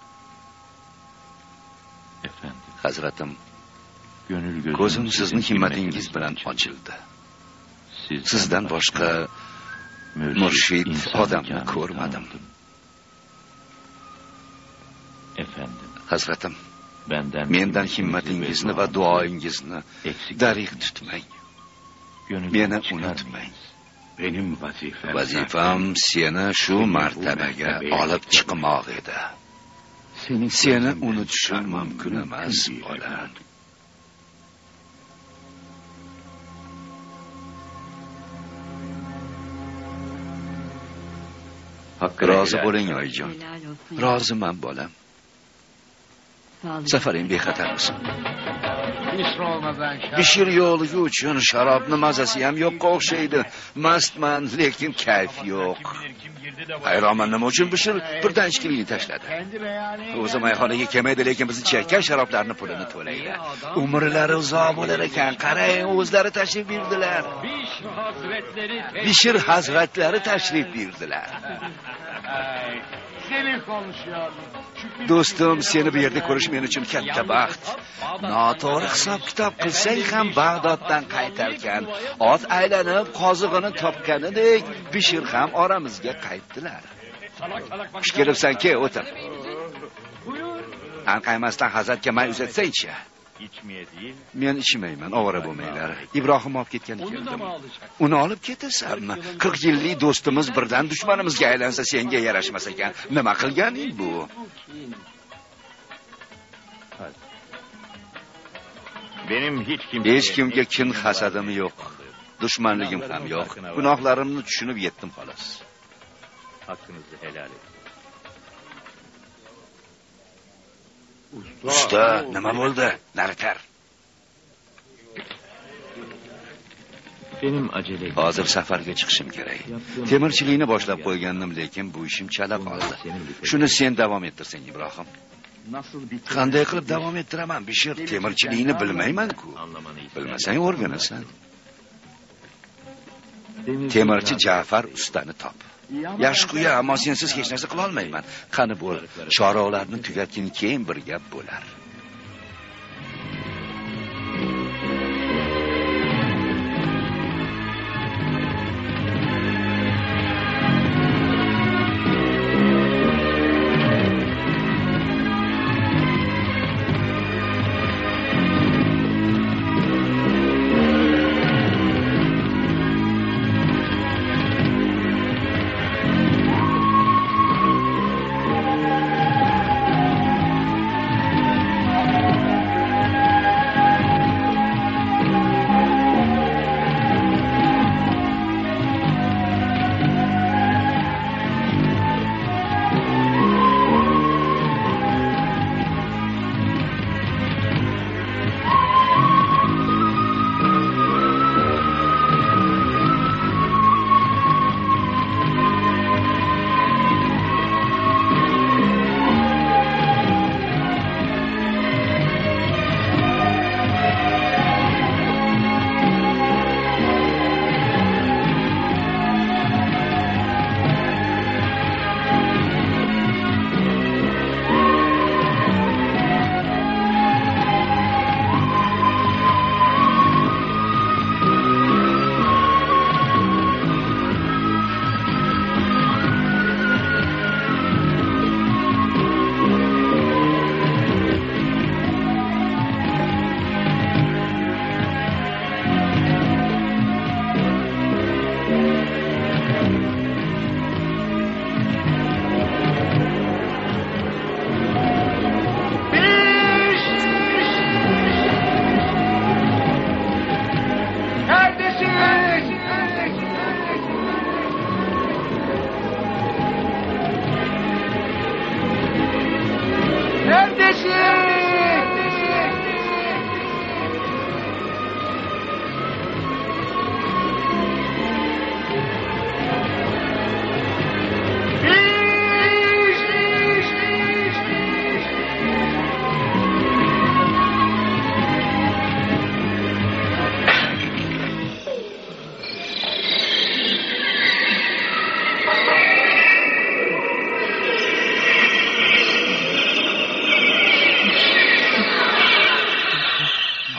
S3: Efendim,
S1: Hazratim,
S3: gönül gözüm
S1: ko'zim sizning
S3: sizin
S1: himmatingiz bilan
S3: himmetinizin
S1: ochildi.
S3: içinde.
S1: Sizdan boshqa murshid
S3: inson
S1: odamni
S3: canı
S1: ko'rmadim.
S3: tanıdım. Efendim,
S1: Hazratim,
S3: mendan
S1: himmatingizni va duoingizni darig' tutmang. Meni unutmang.
S3: Benim
S1: Vazifam seni shu martabaga olib chiqmoq edi. Seni unutishim mumkin emas, bolam. Rozi bo'ling, oyijon.
S7: Helal olsun.
S1: Roziman, bolam.
S7: Sağ olun.
S1: Safaring bexatar bo'lsin.
S6: Bishir olmadan
S1: Bishir yo'qligi uchun sharobni mazasi ham yo'qqa o'xshaydi. Mastman, lekin kayf yo'q. Hayronman, nima uchun Bishir birdan ichkilikni tashladi?
S6: kendi beyanı.
S1: O'zi mayxonaga kelmaydi, lekin bizni cherkan sharoblarni pulini to'laydi. Umrlari uzoq bo'lar ekan. Qarang, o'zlari tashrif buyurdilar. Bishir hazratlari tashrif buyurdilar.
S6: Seni konuşuyor.
S1: Do'stim, seni bu yerda ko'rish men uchun katta baxt. Noto'g'ri hisob-kitob qilsang ham Bag'doddan qaytarkan, ot aylanib qozig'ini topganidek Bishir ham oramizga qaytdilar. Xush kelibsan-ki, o'tir. Anqaymasdan hazratga may uzatsang-chi. Men ichmayman, ovora bo'lmanglar. Ibrohim olib ketgan keldim. Uni olib ketasanmi? 40 yillik do'stimiz birdan dushmanimizga aylansa senga yarashmas ekan. Nima qilganing bu?
S2: Benim
S1: Hech kimga kin hasadim yo'q. Dushmanligim ham yo'q. Gunohlarimni tushunib yetdim xolos.
S2: Hakkınızı helal edin.
S1: Usta, nima bo'ldi? Naritar.
S3: Benim acele
S1: Hozir safarga chiqishim kerak. Temirchilikni boshlab qo'ygandim, lekin bu ishim chala qoldi. Shuni sen davom ettirsang, Ibrohim.
S2: Nasıl bir
S1: Qanday qilib davom ettiraman? Bishir, temirchilikni bilmayman-ku. Bilmasang o'rganasan. Temirchi Ja'far ustani top. Yaxshi quya, ammo sensiz hech narsa qila olmayman. Qani bo'l, choralarni tugatgin, keyin bir gap bo'lar.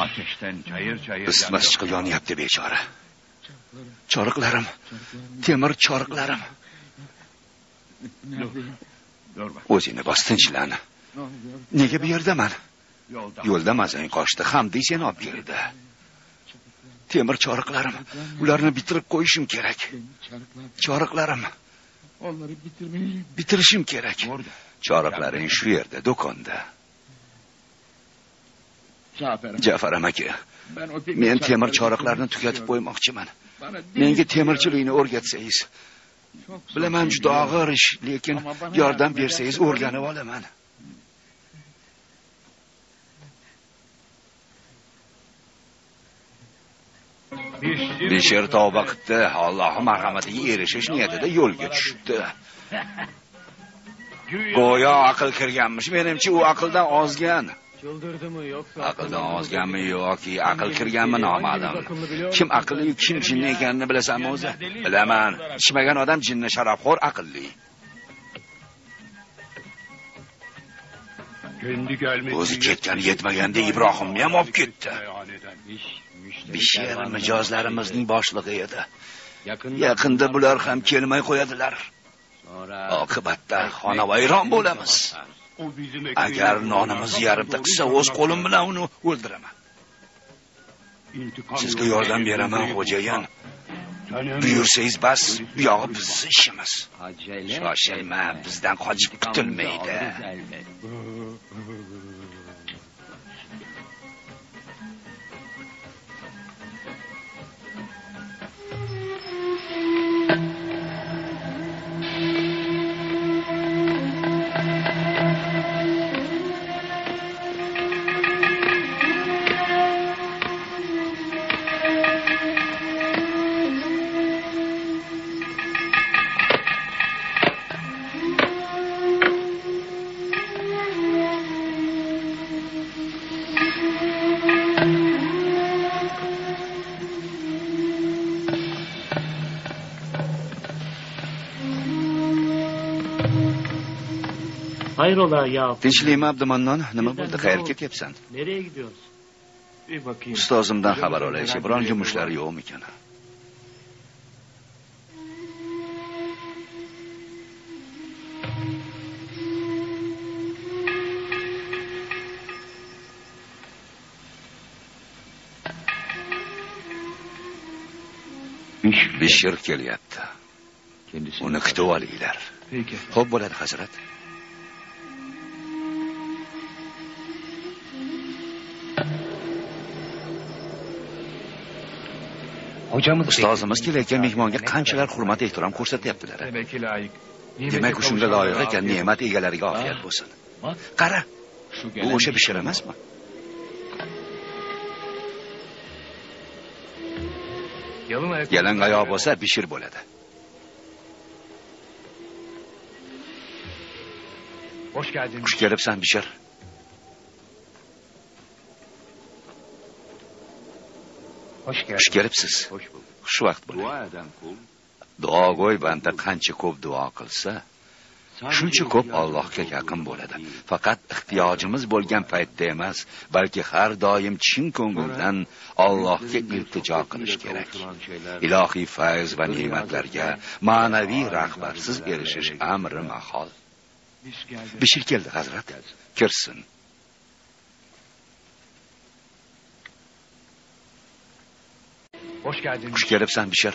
S2: Ateşten çayır çayır
S1: Isitmasi chiqib yonyapti bechora. Choriqlarim, temir choriqlarim.
S2: Dur bak.
S1: O'zingni bos, tinchlan. Nega bu yerdaman? Yo'lda mazang qochdi, Hamdi seni olib keldi. Temir choriqlarim, ularni bitirib qo'yishim kerak. Choriqlarim,
S6: Onları bitirmeliyim.
S1: bitirishim kerak. Choriqlaring shu yerda, do'konda. Ja'far amaki, men temir choriqlarni tugatib qo'ymoqchiman. Menga temirchilikni o'rgatsangiz. Bilaman juda og'ir ish, lekin yordam bersangiz o'rganib olaman. Beshir tavba qildi, Alloh marhamatiga erishish niyatida yo'lga tushibdi. Go'yo aql kirganmish, menimcha u aqldan ozgan. Aqldan ozganmi yoki aql kirganmi noma'lum. Kim aqlli, kim jinni ekanini bilasanmi o'zi? Bilaman. Ichmagan odam jinni, sharafxo'r aqlli. O'zi ketgan yetmaganda Ibrohimni ham olib ketdi. Bishir mijozlarimizning boshlig'i edi. Yaqinda bular ham kelmay qo'yadilar. Oqibatda xonavayron bo'lamiz. Agar nonimizni yarimta qilsa, o'z qo'lim bilan uni o'ldiraman. Sizga yordam beraman, xo'jayin. Buyursangiz bas, bu yog'i bizning ishimiz. Shoshilma, bizdan qochib qutulmaydi.
S5: Hayrola ya?
S1: Tinchlikmi Abdumannon? Nima bo'ldi? Qayerga ketyapsan?
S5: Nereye gidiyoruz? Bir bakayım.
S1: Ustozimdan xabar olaychi, biron yumushlar yo'qmikan? Bishir kelyapti. Uni kutib olinglar. Xo'p bo'ladi, hazrat. Ustozimiz kelayotgan mehmonga qanchalar hurmat ehtirom ko'rsatyaptilar. Demak, shunga loyiq ekan, ne'mat egalariga ofiyat bo'lsin. Qara, bu o'sha Bishir emasmi? Yalang oyoq bo'lsa Bishir bo'ladi. Xush kelibsan, Bishir. Xush kelibsiz. Xushvaqt bo'ling. Duogo'y banda qancha ko'p duo qilsa, shuncha ko'p Allohga yaqin bo'ladi. Faqat ehtiyojimiz bo'lgan paytda emas, balki har doim chin ko'ngildan Allohga iltijo qilish kerak. Ilohiy fayz va ne'matlarga ma'naviy rahbarsiz erishish amri mahol. Bishir keldi, hazrat. Kirsin. Xush kelibsan, Bishir.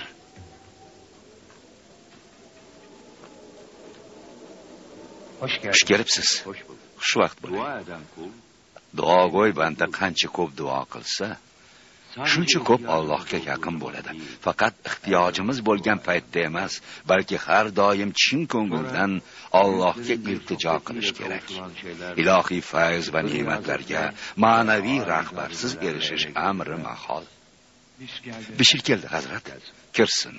S1: Xush kelibsiz. Xushvaqt bo'ling. Duogo'y banda qancha ko'p duo qilsa, shuncha ko'p Allohga yaqin bo'ladi. Faqat ehtiyojimiz bo'lgan paytda emas, balki har doim chin ko'ngildan Allohga iltijo qilish kerak. Ilohiy fayz va ne'matlarga ma'naviy rahbarsiz erishish amri mahol. Bishir keldi, hazrat. Kirsin.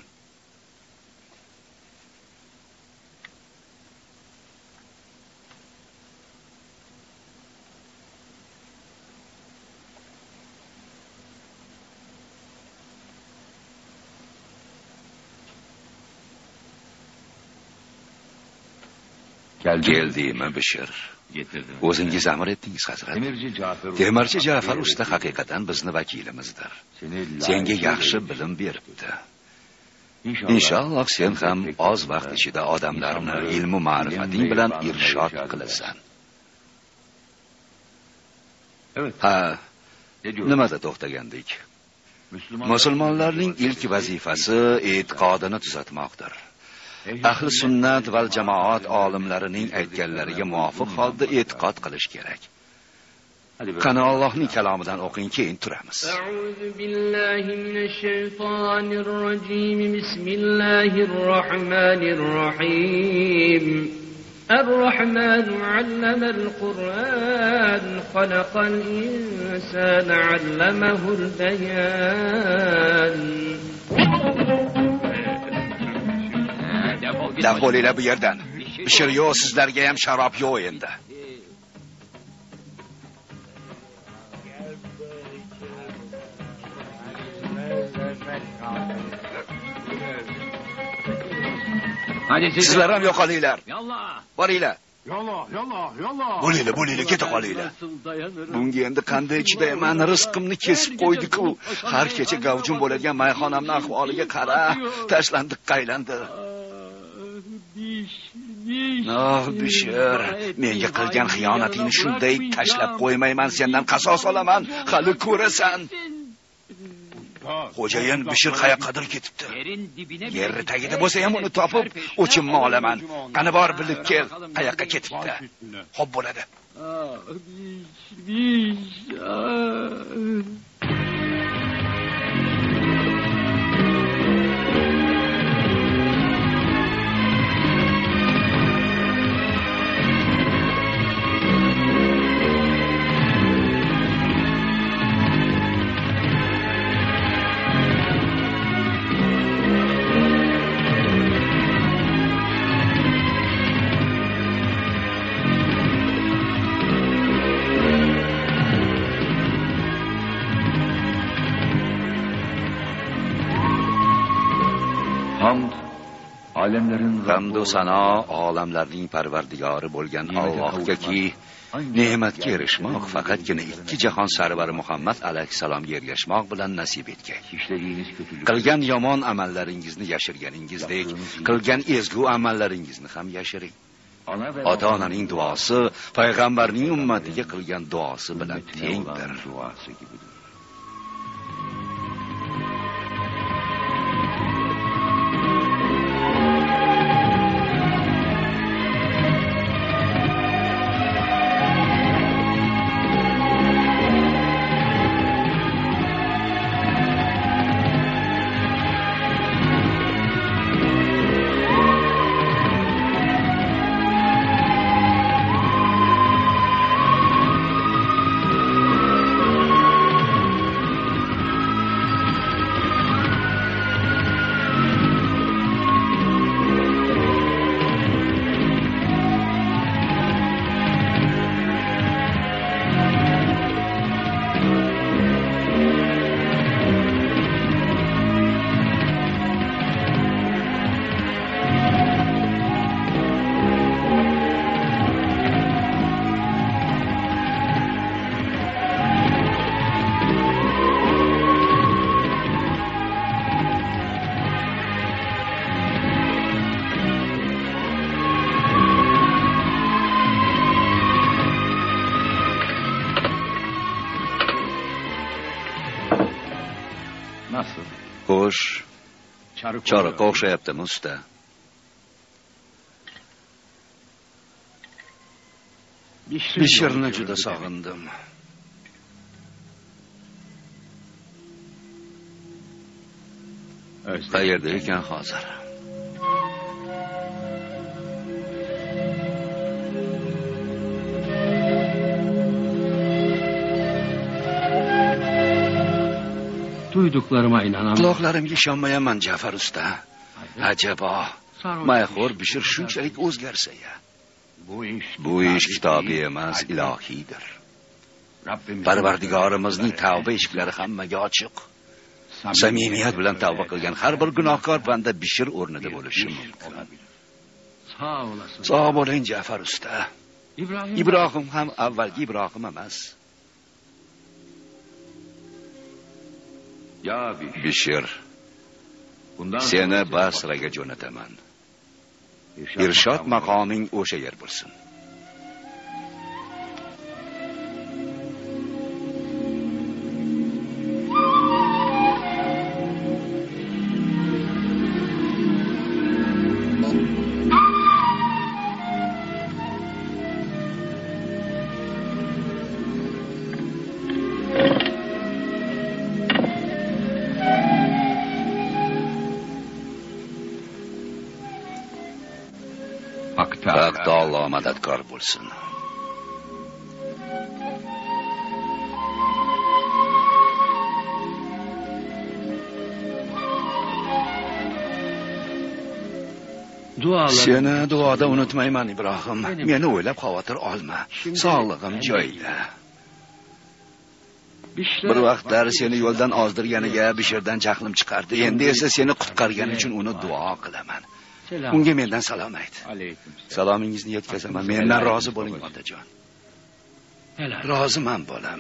S1: Keldingmi, Bishir?
S3: getirdim.
S1: O'zingiz amr etdingiz, hazrat. Temirchi Ja'far usta haqiqatan bizni vakilimizdir. Senga yaxshi bilim beribdi. Inshaalloh sen ham oz vaqt ichida odamlarni ilmu ma'rifating bilan irshod qilasan. Ha, nimada to'xtagandik? Musulmonlarning ilk vazifasi e'tiqodini tuzatmoqdir. Ahli sunnat va jamoat olimlarining aytganlariga muvofiq holda e'tiqod qilish kerak. Qani Allohning kalomidan o'qing, keyin turamiz.
S5: A'udhu billahi minash shaytonir rojim. Bismillahir rohmanir rohim. الرحمن علم القرآن خلق الإنسان علمه البيان.
S1: Defolinglar bu yerdan. Bishir yo'q, sizlarga ham sharob yo'q endi. Sizlar ham yo'qolinglar. Boringlar. Bo'linglar, keta qolinglar. Bunga endi qanday chidayman? Rizqimni kesib qo'ydi-ku. Har kecha gavjum bo'ladigan mayxonamning ahvoliga qara. Tashlandiq qaylandi. Bishir, menga qilgan xiyonatingni shunday tashlab qo'ymayman, sendan qasos olaman. Hali ko'rasan. Xo'jayin Bishir qayoqqadir ketibdi. Yerni tagida bo'lsa ham uni topib, o'chimni olaman. Qani bor bilib kel, qayoqqa ketibdi. Xo'p bo'ladi. Hamd va sano olamlarning parvardigori bo'lgan Allohgaki ne'matga erishmoq faqatgina ikki jahon sarvari Muhammad alayhisalomga ergashmoq bilan nasib etgan. Qilgan yomon amallaringizni yashirganingizdek, qilgan ezgu amallaringizni ham yashiring. Ota-onaning duosi payg'ambarning ummatiga qilgan duosi bilan tengdir. Xo'sh, choriqqa o'xshayaptimi usta? Bishirni juda sog'indim. Qayerda ekan hozir?
S8: Duyduklarıma inanamıyorum.
S1: Quloqlarimga ishonmayapman, Ja'far usta. Ajabo, mayxo'r Bishir shunchalik o'zgarsa-ya. Bu ish kitobiy emas, ilohiydir. Parvardigorimizning tavba eshiklari hammaga ochiq. Samimiyat bilan tavba qilgan har bir gunohkor banda Bishir o'rnida bo'lishi mumkin.
S8: Sağ olasın.
S1: Sog' bo'ling, Ja'far usta. ibrohim ham avvalgi ibrohim emas. Bishir, seni Basraga jo'nataman. Irshod maqoming o'sha yer bo'lsin. Haqda Alloh madadkor bo'lsin. Seni duoda unutmayman, Ibrohim. Meni o'ylab xavotir olma. Sog'lig'im joyida. Bir vaqtlar seni yo'ldan ozdirganiga Bishirdan jahlim chiqardi. Endi esa seni qutqargani uchun uni duo qilaman. Unga mendan salom ayt. Salomingizni yetkazaman. Mendan rozi bo'ling, otajon. Roziman, bolam.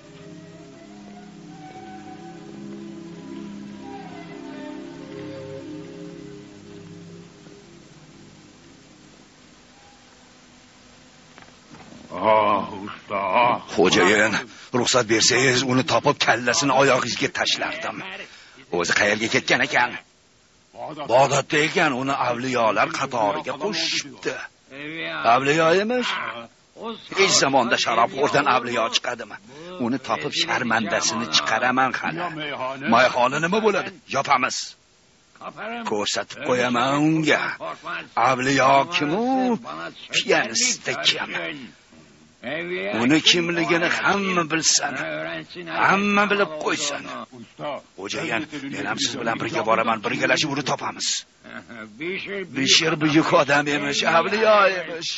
S1: Xo'jayin, ruxsat bersangiz, uni topib kallasini oyog'ingizga tashlardim. O'zi qayerga ketgan ekan? Bag'dodda ekan, uni avliyolar qatoriga qo'shibdi. Avliyo emish? Hech zamonda sharobxo'rdan avliyo chiqadimi? Uni topib sharmandasini chiqaraman hali. Mayxona nima bo'ladi? Yopamiz. Ko'rsatib qo'yaman unga. Avliyo kim-u? Piyanist kim? Uni kimligini hamma bilsin. Hamma bilib qo'ysin. Xo'jayin, men ham siz bilan birga boraman, birgalashib uni topamiz. Bishir buyuk odam emish, avliyo emish.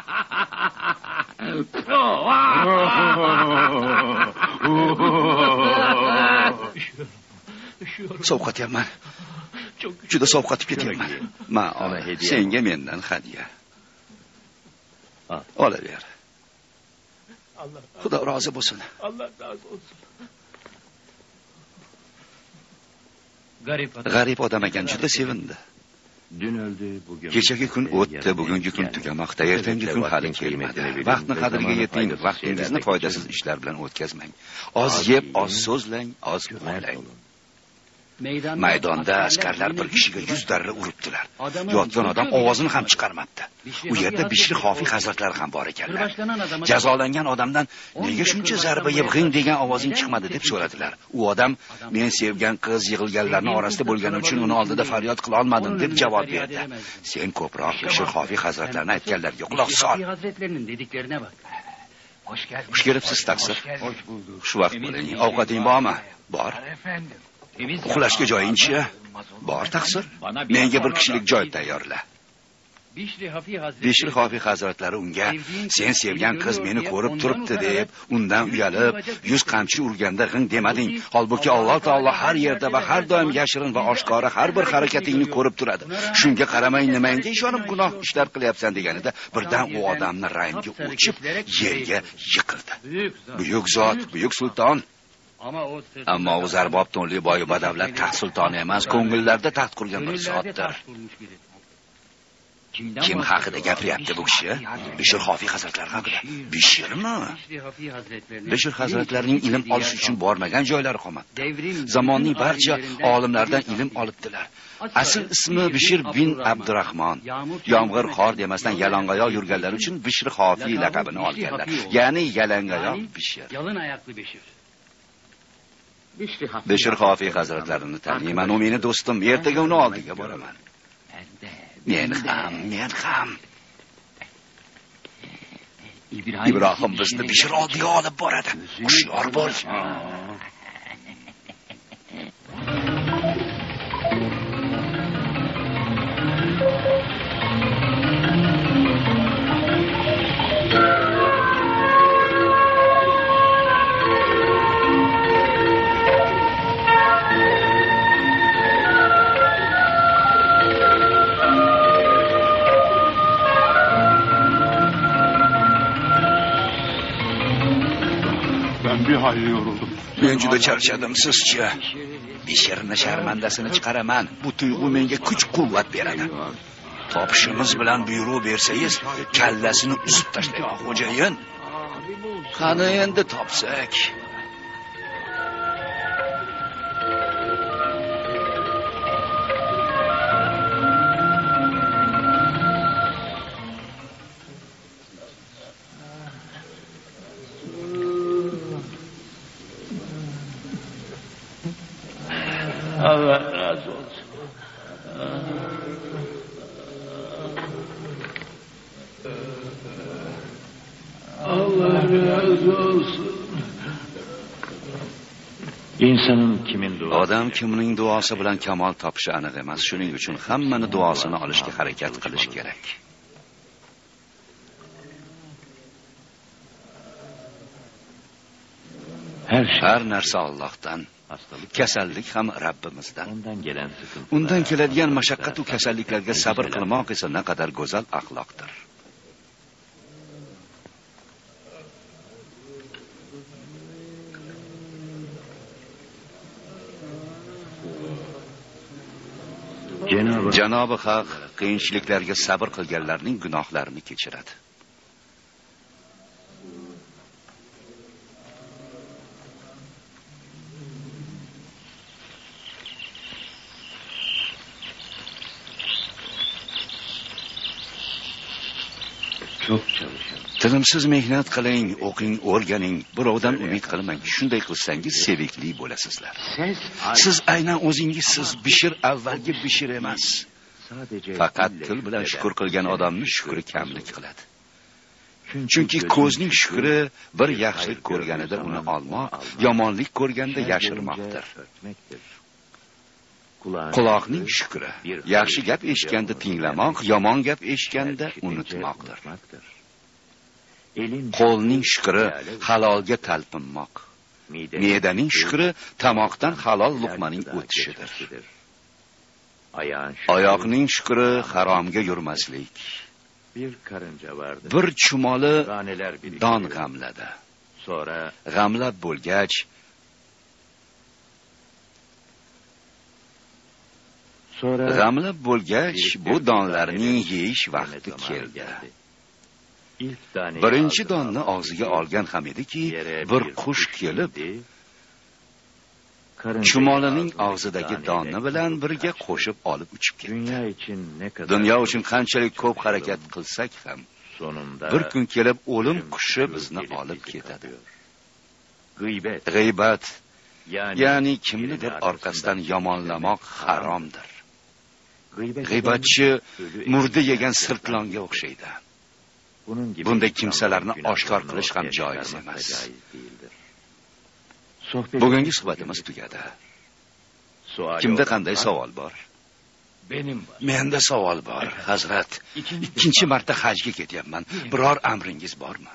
S1: Sovqatyapman. Juda sovqatib ketyapman. Ma, senga mendan hadya. Olaver. Xudo rozi bo'lsin.
S6: Allah razı olsun.
S1: G'arib odam ekan, juda sevindi. Kechagi kun o'tdi, bugungi kun tugamoqda, ertangi kun hali kelmadi. Vaqtni qadriga yeting, vaqtingizni foydasiz ishlar bilan o'tkazmang. Oz yeb, oz so'zlang, oz uxlang. Maydonda askarlar bir kishiga 100 darra uribdilar. Yotgan odam ovozini ham chiqarmabdi. U yerda Bishri Xofiy hazratlari ham bor ekanlar. Jazolangan odamdan nega shuncha zarba yeb g'ing degan ovozing chiqmadi deb so'radilar. U odam men sevgan qiz yig'ilganlarning orasida bo'lgani uchun uni oldida faryod qila olmadim deb javob berdi. Sen ko'proq Bishri Xofiy hazratlarini aytganlarga quloq sol.
S5: Hazretlerinin dediklerine bak.
S1: Xush kelibsiz, taqsir. Shu vaqt bo'ling. Ovqating bormi? Bor. Uxlashga joying-chi? Bor, taqsir. Menga bir kishilik joy tayyorla. Bishri Xofiy hazratlari unga sen sevgan qiz meni ko'rib turibdi deb undan uyalib 100 qamchi urganda g'ing demading. Holbuki Alloh taolo har yerda va har doim yashirin va oshkora har bir harakatingni ko'rib turadi. Shunga qaramay nimanga ishonib gunoh ishlar qilyapsan deganida birdan u odamning rangi o'chib yerga yiqildi. Buyuk zot, buyuk sulton. Ammo u zarbob tonli boy badavlat taxt sultoni emas, ko'ngillarda taxt qurgan bir zotdir. Kim haqida gapiryapti bu kishi? Bishir Xofiy hazratlari haqida. Bishirmi? Bishir hazratlarining ilm olish uchun bormagan joylari qolmadi. Zamonning barcha olimlardan ilm olibdilar. Asl ismi Bishir bin Abdurrahmon. Yomg'ir qor demasdan yalang'oyoq yurganlar uchun Bishir Xofiy laqabini olganlar. Ya'ni yalang'oyoq Bishir.
S5: Yalın ayaklı Bishir.
S1: Bishir Xofiy hazratlarini taniyman, u meni do'stim. Ertaga uni oldiga boraman. Men ham. Ibrohim bizni Bishir oldiga olib boradi. Hushyor bo'l.
S6: Hayli yoruldum.
S1: Men juda charchadim, sizchi? Bishirni sharmandasini chiqaraman. Bu tuyg'u menga kuch-quvvat beradi. Topishimiz bilan buyruq bersangiz, kallasini uzib tashlayman, xo'jayin. Qani endi topsak.
S3: Allah razı olsun. Allah razı olsun. İnsanın kimin duası?
S1: Odam kimning duosi bilan kamol topishi aniq emas. Shuning uchun hammani duosini olishga harakat qilish kerak. Har narsa Allohdan. Kasallik ham Rabbimizdan. Undan keladigan mashaqqat va kasalliklarga sabr qilmoq esa naqadar go'zal axloqdir. Janobi Haq qiyinchiliklarga sabr qilganlarning gunohlarini kechiradi.
S3: Çok çalışın.
S1: Tinimsiz mehnat qiling, o'qing, o'rganing, birovdan umid qilmang. Shunday qilsangiz sevikli bo'lasizlar. Siz aynan o'zingizsiz, Bishir avvalgi Bishir emas. Faqat til bilan shukr qilgan odamning shukri kamlik qiladi. Chunki ko'zning shukri bir yaxshilik ko'rganida uni olmoq, yomonlik ko'rganda yashirmoqdir. Quloqning shukri yaxshi gap eshitganda tinglamoq, yomon gap eshitganda unutmoqdir. Qo'lning shukri halolga talpinmoq. Me'daning shukri tamoqdan halol luqmaning o'tishidir. Oyoqning shukri haromga yurmaslik. Bir chumoli don g'amladi. G'amlab bo'lgach bu donlarning yeyish vaqti keldi. Birinchi donni og'ziga olgan ham ediki, bir qush kelib chumolining og'zidagi donni bilan birga qo'shib olib uchib ketdi. Dunyo uchun qanchalik ko'p harakat qilsak ham, bir kun kelib o'lim qushi bizni olib ketadi. G'iybat, ya'ni kimnidir orqasidan yomonlamoq haromdir. G'iybatchi murda yegan sirtlonga o'xshaydi. Bunday kimsalarni oshkor qilish ham joiz emas. Bugungi suhbatimiz tugadi. Kimda qanday savol bor? Menda savol bor, Hazrat. Ikkinchi marta hajga ketyapman. Biror amringiz bormi?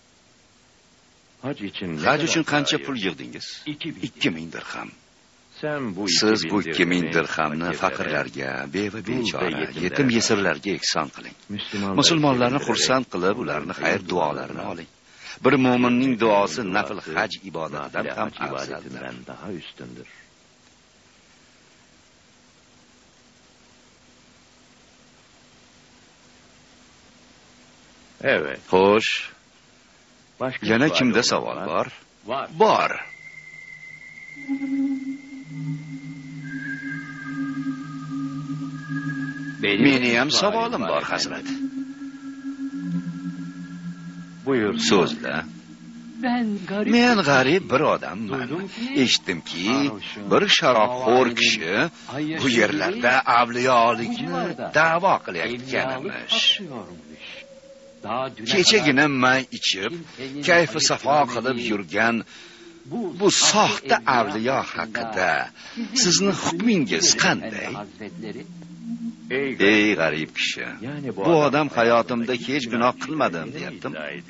S1: Haj uchun qancha pul yig'dingiz? 2000 dirham. Siz bu 2000 dirhamni faqirlarga, beva bechora, yetim yesirlarga ihson qiling. Musulmonlarni xursand qilib, ularni xayr duolarini oling. Bir mo'minning duosi nafl haj ibodatidan ham afzaldir.
S3: Evet.
S1: Xo'sh, yana kimda savol bor? Bor. Meni ham savolim bor, Hazrat.
S3: Buyur.
S1: So'zla. Men g'arib bir odamman. Eshitdimki, bir sharobxo'r kishi bu yerlarda avliyolikni da'vo qilayotganmish. Kechagina may ichib, kayfi safo qilib yurgan bu soxta avliyo haqida sizni hukmingiz qanday? Ey g'arib kishi, bu odam hayotimda hech gunoh qilmadim deyaptim.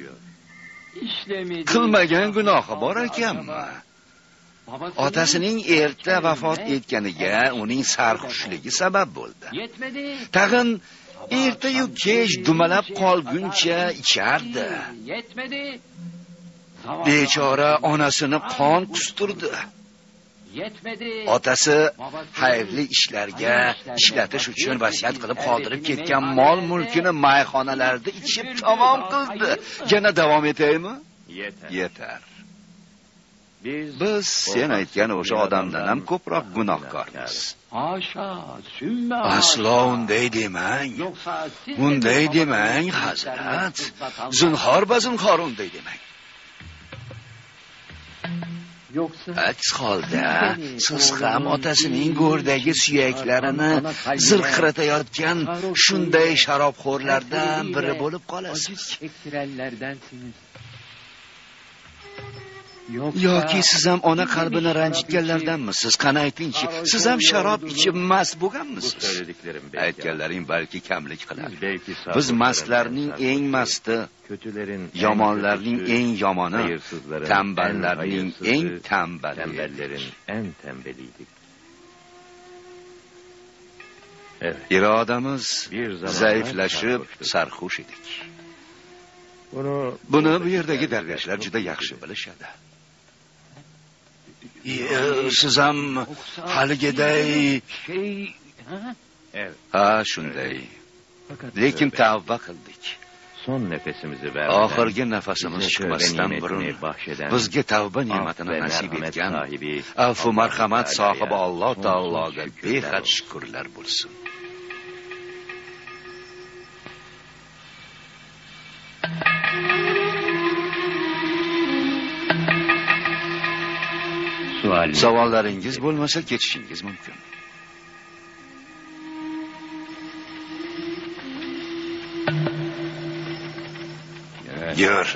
S1: Qilmagan gunohi bor ekanmi? Otasining erta vafot etganiga uning sarxushligi sabab bo'ldi. Tag'in erta-yu kech dumalab qolguncha ichardi. bechora onasini qon qustirdi.
S8: Yetmedi.
S1: Otasi xayrli ishlarga ishlatish uchun vasiyat qilib qoldirib ketgan mol mulkini mayxonalarda ichib tamom qildi. Yana davom etaymi? Yetar. Biz sen aytgan o'sha odamdan ham ko'proq gunohkormiz. Aslo unday demang. Unday demang, Hazrat. Zinhor bazinhor unday demang. Aks holda siz ham otasining go'rdagi suyaklarini zirqiratayotgan shunday sharobxo'rlardan biri bo'lib qolasiz. Yoki siz ham ona qalbini ranjitganlardanmisiz? Qani aytingchi, siz ham sharob ichib mast bo'lganmisiz? Aytganlaring balki kamlik qilar. Biz mastlarning eng masti, yomonlarning eng yomoni, tamballarning eng tambali,
S3: en tembeliydik.
S1: irodamiz zaiflashib sarxush edik. Buni bu yerdagi darveshlar juda yaxshi bilishadi. Siz ham haligiday ha shunday. Lekin tavba qildik.
S3: Son nefesimizi verdik.
S1: Oxirgi nafasimiz chiqmasdan burun bizga tavba ne'matini nasib etgan afv marhamat sohibi Alloh taologa behad shukrlar bo'lsin. Savollaringiz bo'lmasa ketishingiz mumkin. Yur.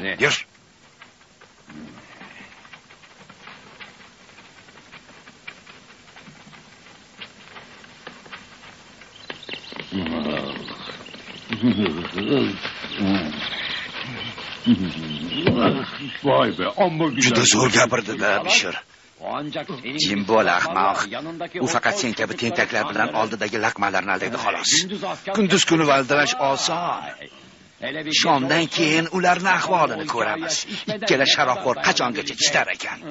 S6: Vay be, amma güzel.
S1: Juda zo'r gapirdi-da, Bishir. Jim bo'l ahmoq. U faqat sen kabi tentaklar bilan oldidagi laqmalarni aldaydi xolos. Kunduz kuni valdirash oson. Shomdan keyin ularning ahvolini ko'ramiz. Ikkala sharobxo'r qachongacha chitar ekan?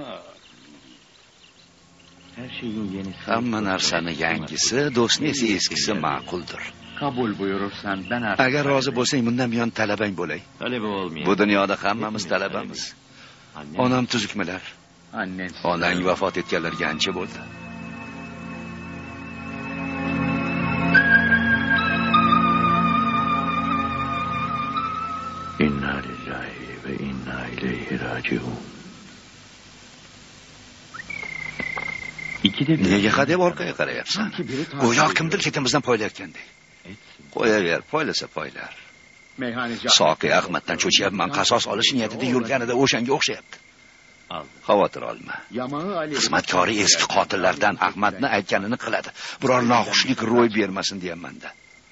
S1: Hamma narsani yangisi, do'stni esa eskisi ma'quldir.
S2: Qabul buyurursan, ben artık...
S1: Agar rozi bo'lsang, bundan buyon talabang bo'lay.
S3: Talaba olmayın.
S1: Bu dunyoda hammamiz talabamiz. Onam tuzukmilar.
S2: Annen...
S1: Onang vafot etganlarga ancha bo'ldi.
S3: İnna lillahi ve inna ileyhi raciun.
S1: Nega hadeb orqaga qarayapsan? Go'yo kimdir ketimizdan poylayotgandek. Qo'yaver, poylasa poylar. Soqi Ahmaddan cho'chiyapman, qasos olish niyatida yurganida o'shanga o'xshayapti. Xavotir olma. Xizmatkori eski qotillardan Ahmadni aytganini qiladi. Biror noxushlik ro'y bermasin deyapman-da.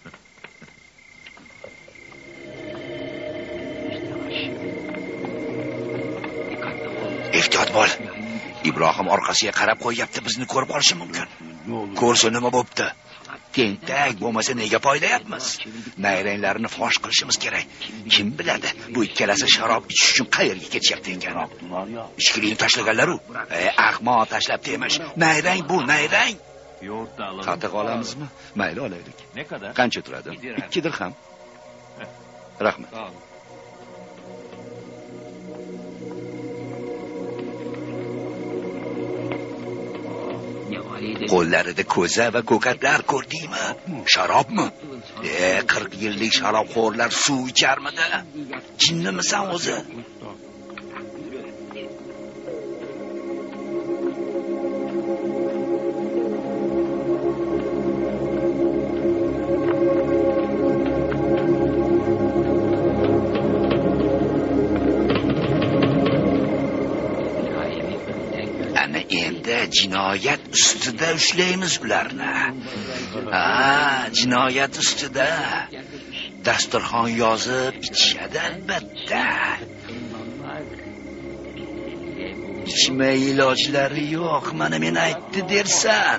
S1: Ehtiyot bo'l. Ibrohim orqasiga qarab qo'yapti, bizni ko'rib qolishi mumkin. Ko'rsa nima bo'pti? Tentak bo'lmasa nega poylayapmiz? Nayranglarni fosh qilishimiz kerak. Kim biladi, bu ikkalasi sharob ichish uchun qayerga ketishyapti ekan? Ichkilikni tashlaganlar-u. Ahmoq tashlabdi emish. Nayrang bu, nayrang. Qatiq olamizmi? Mayli olaylik. Qancha turadi? 2 dirham. Rahmat. Qo'llarida ko'za va ko'katlar ko'rdingmi? Sharobmi? 40 yillik sharobxo'rlar suv icharmidi? Jinnimisan o'zi? Jinoyat ustida ushlaymiz ularni. Jinoyat ustida dasturxon yozib ichishadi albatta. Ichmay ilojlari yo'q, mana men aytdi dersan.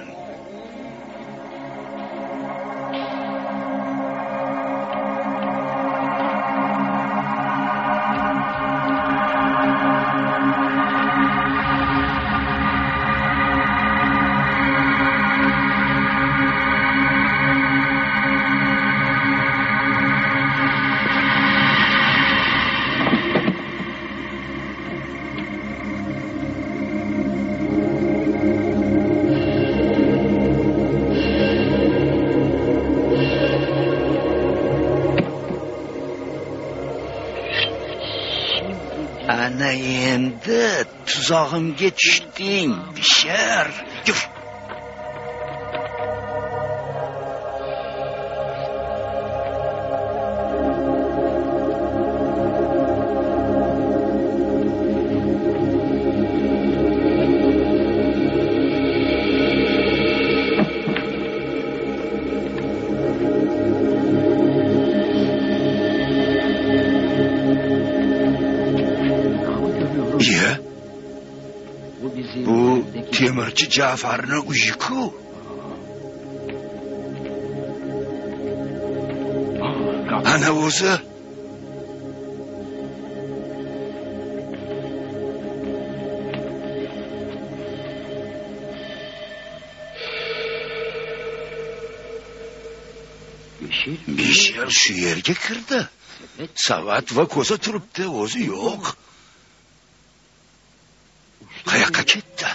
S1: Mana endi tuzog'imga tushding, Bishar. Yur. Bu temirchi Ja'farning uyi-ku. Ana o'zi. Bishar shu yerga kirdi. Savat va ko'za turibdi, o'zi yo'q. Qayoqqa ketdi?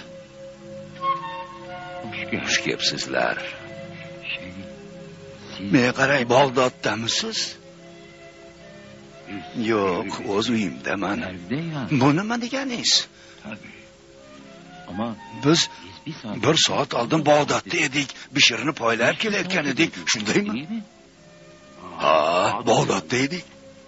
S1: Xush kelibsizlar. Men qaray, Bag'doddamisiz? Yo'q, o'z uyimdaman. Bu nima deganingiz? Biz bir soat oldin Bag'dodda edik, Bishirni poylab kelayotgan edik, shundaymi? Ha, Bag'dodda edik.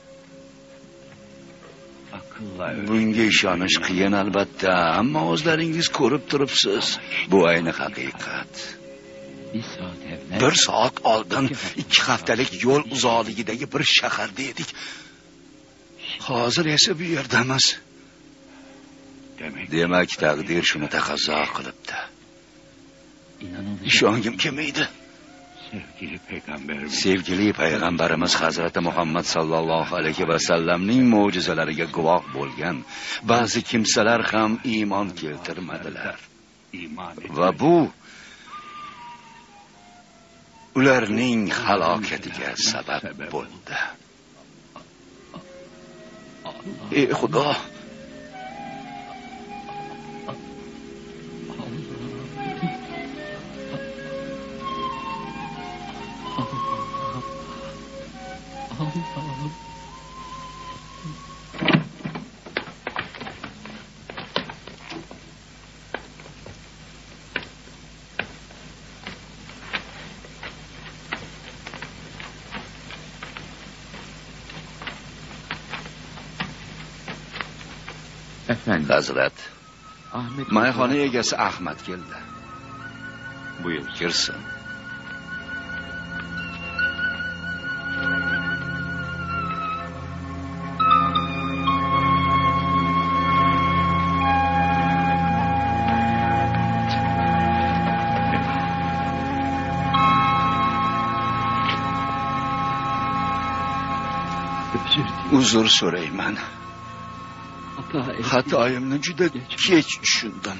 S1: Bunga ishonish qiyin albatta, ammo o'zlaringiz ko'rib turibsiz. Bu ayni haqiqat. Bir soat oldin 2 haftalik yo'l uzoqligidagi bir shaharda edik. Hozir esa bu yerdamiz. Demak, taqdir shuni taqozo qilibdi. Ishongim kelmaydi. Sevgili payg'ambarimiz Hazrati Muhammad sallallohu alayhi va sallamning mo'jizalariga guvoh bo'lgan ba'zi kimsalar ham iymon keltirmadilar. Va bu ularning halokatiga sabab bo'ldi. Ey Xudo, Hazrat, mayxona egasi Ahmad keldi. Buyur, kirsin. Uzr so'rayman. Xatoyimni juda kech tushundim.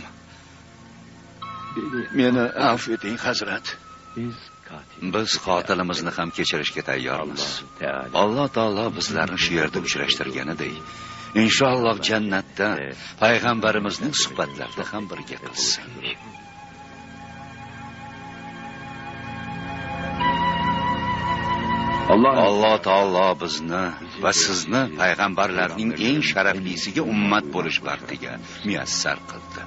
S1: Meni afv eting, Hazrat. Biz qotilimizni ham kechirishga tayyormiz. Alloh taolo bizlarni shu yerda uchrashtirganidek, inshaalloh jannatda payg'ambarimizning suhbatlarida ham birga qilsin. Alloh taolo bizni va sizni payg'ambarlarning eng sharaflisiga ummat bo'lish baxtiga muyassar qildi.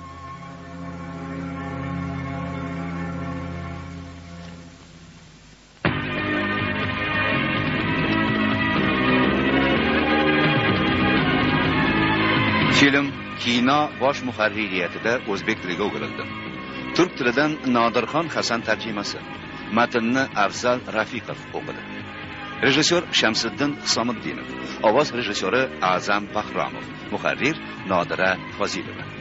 S1: Film kino bosh muharririyatida o'zbek tiliga o'girildi. Turk tilidan Nodirxon Hasan tarjimasi. Matnni Afzal Rafiqov o'qidi. Rejissyor Shamsiddin Hisomiddinov, ovoz rejissyori A'zam Bahromov, muharrir Nodira Fozilova.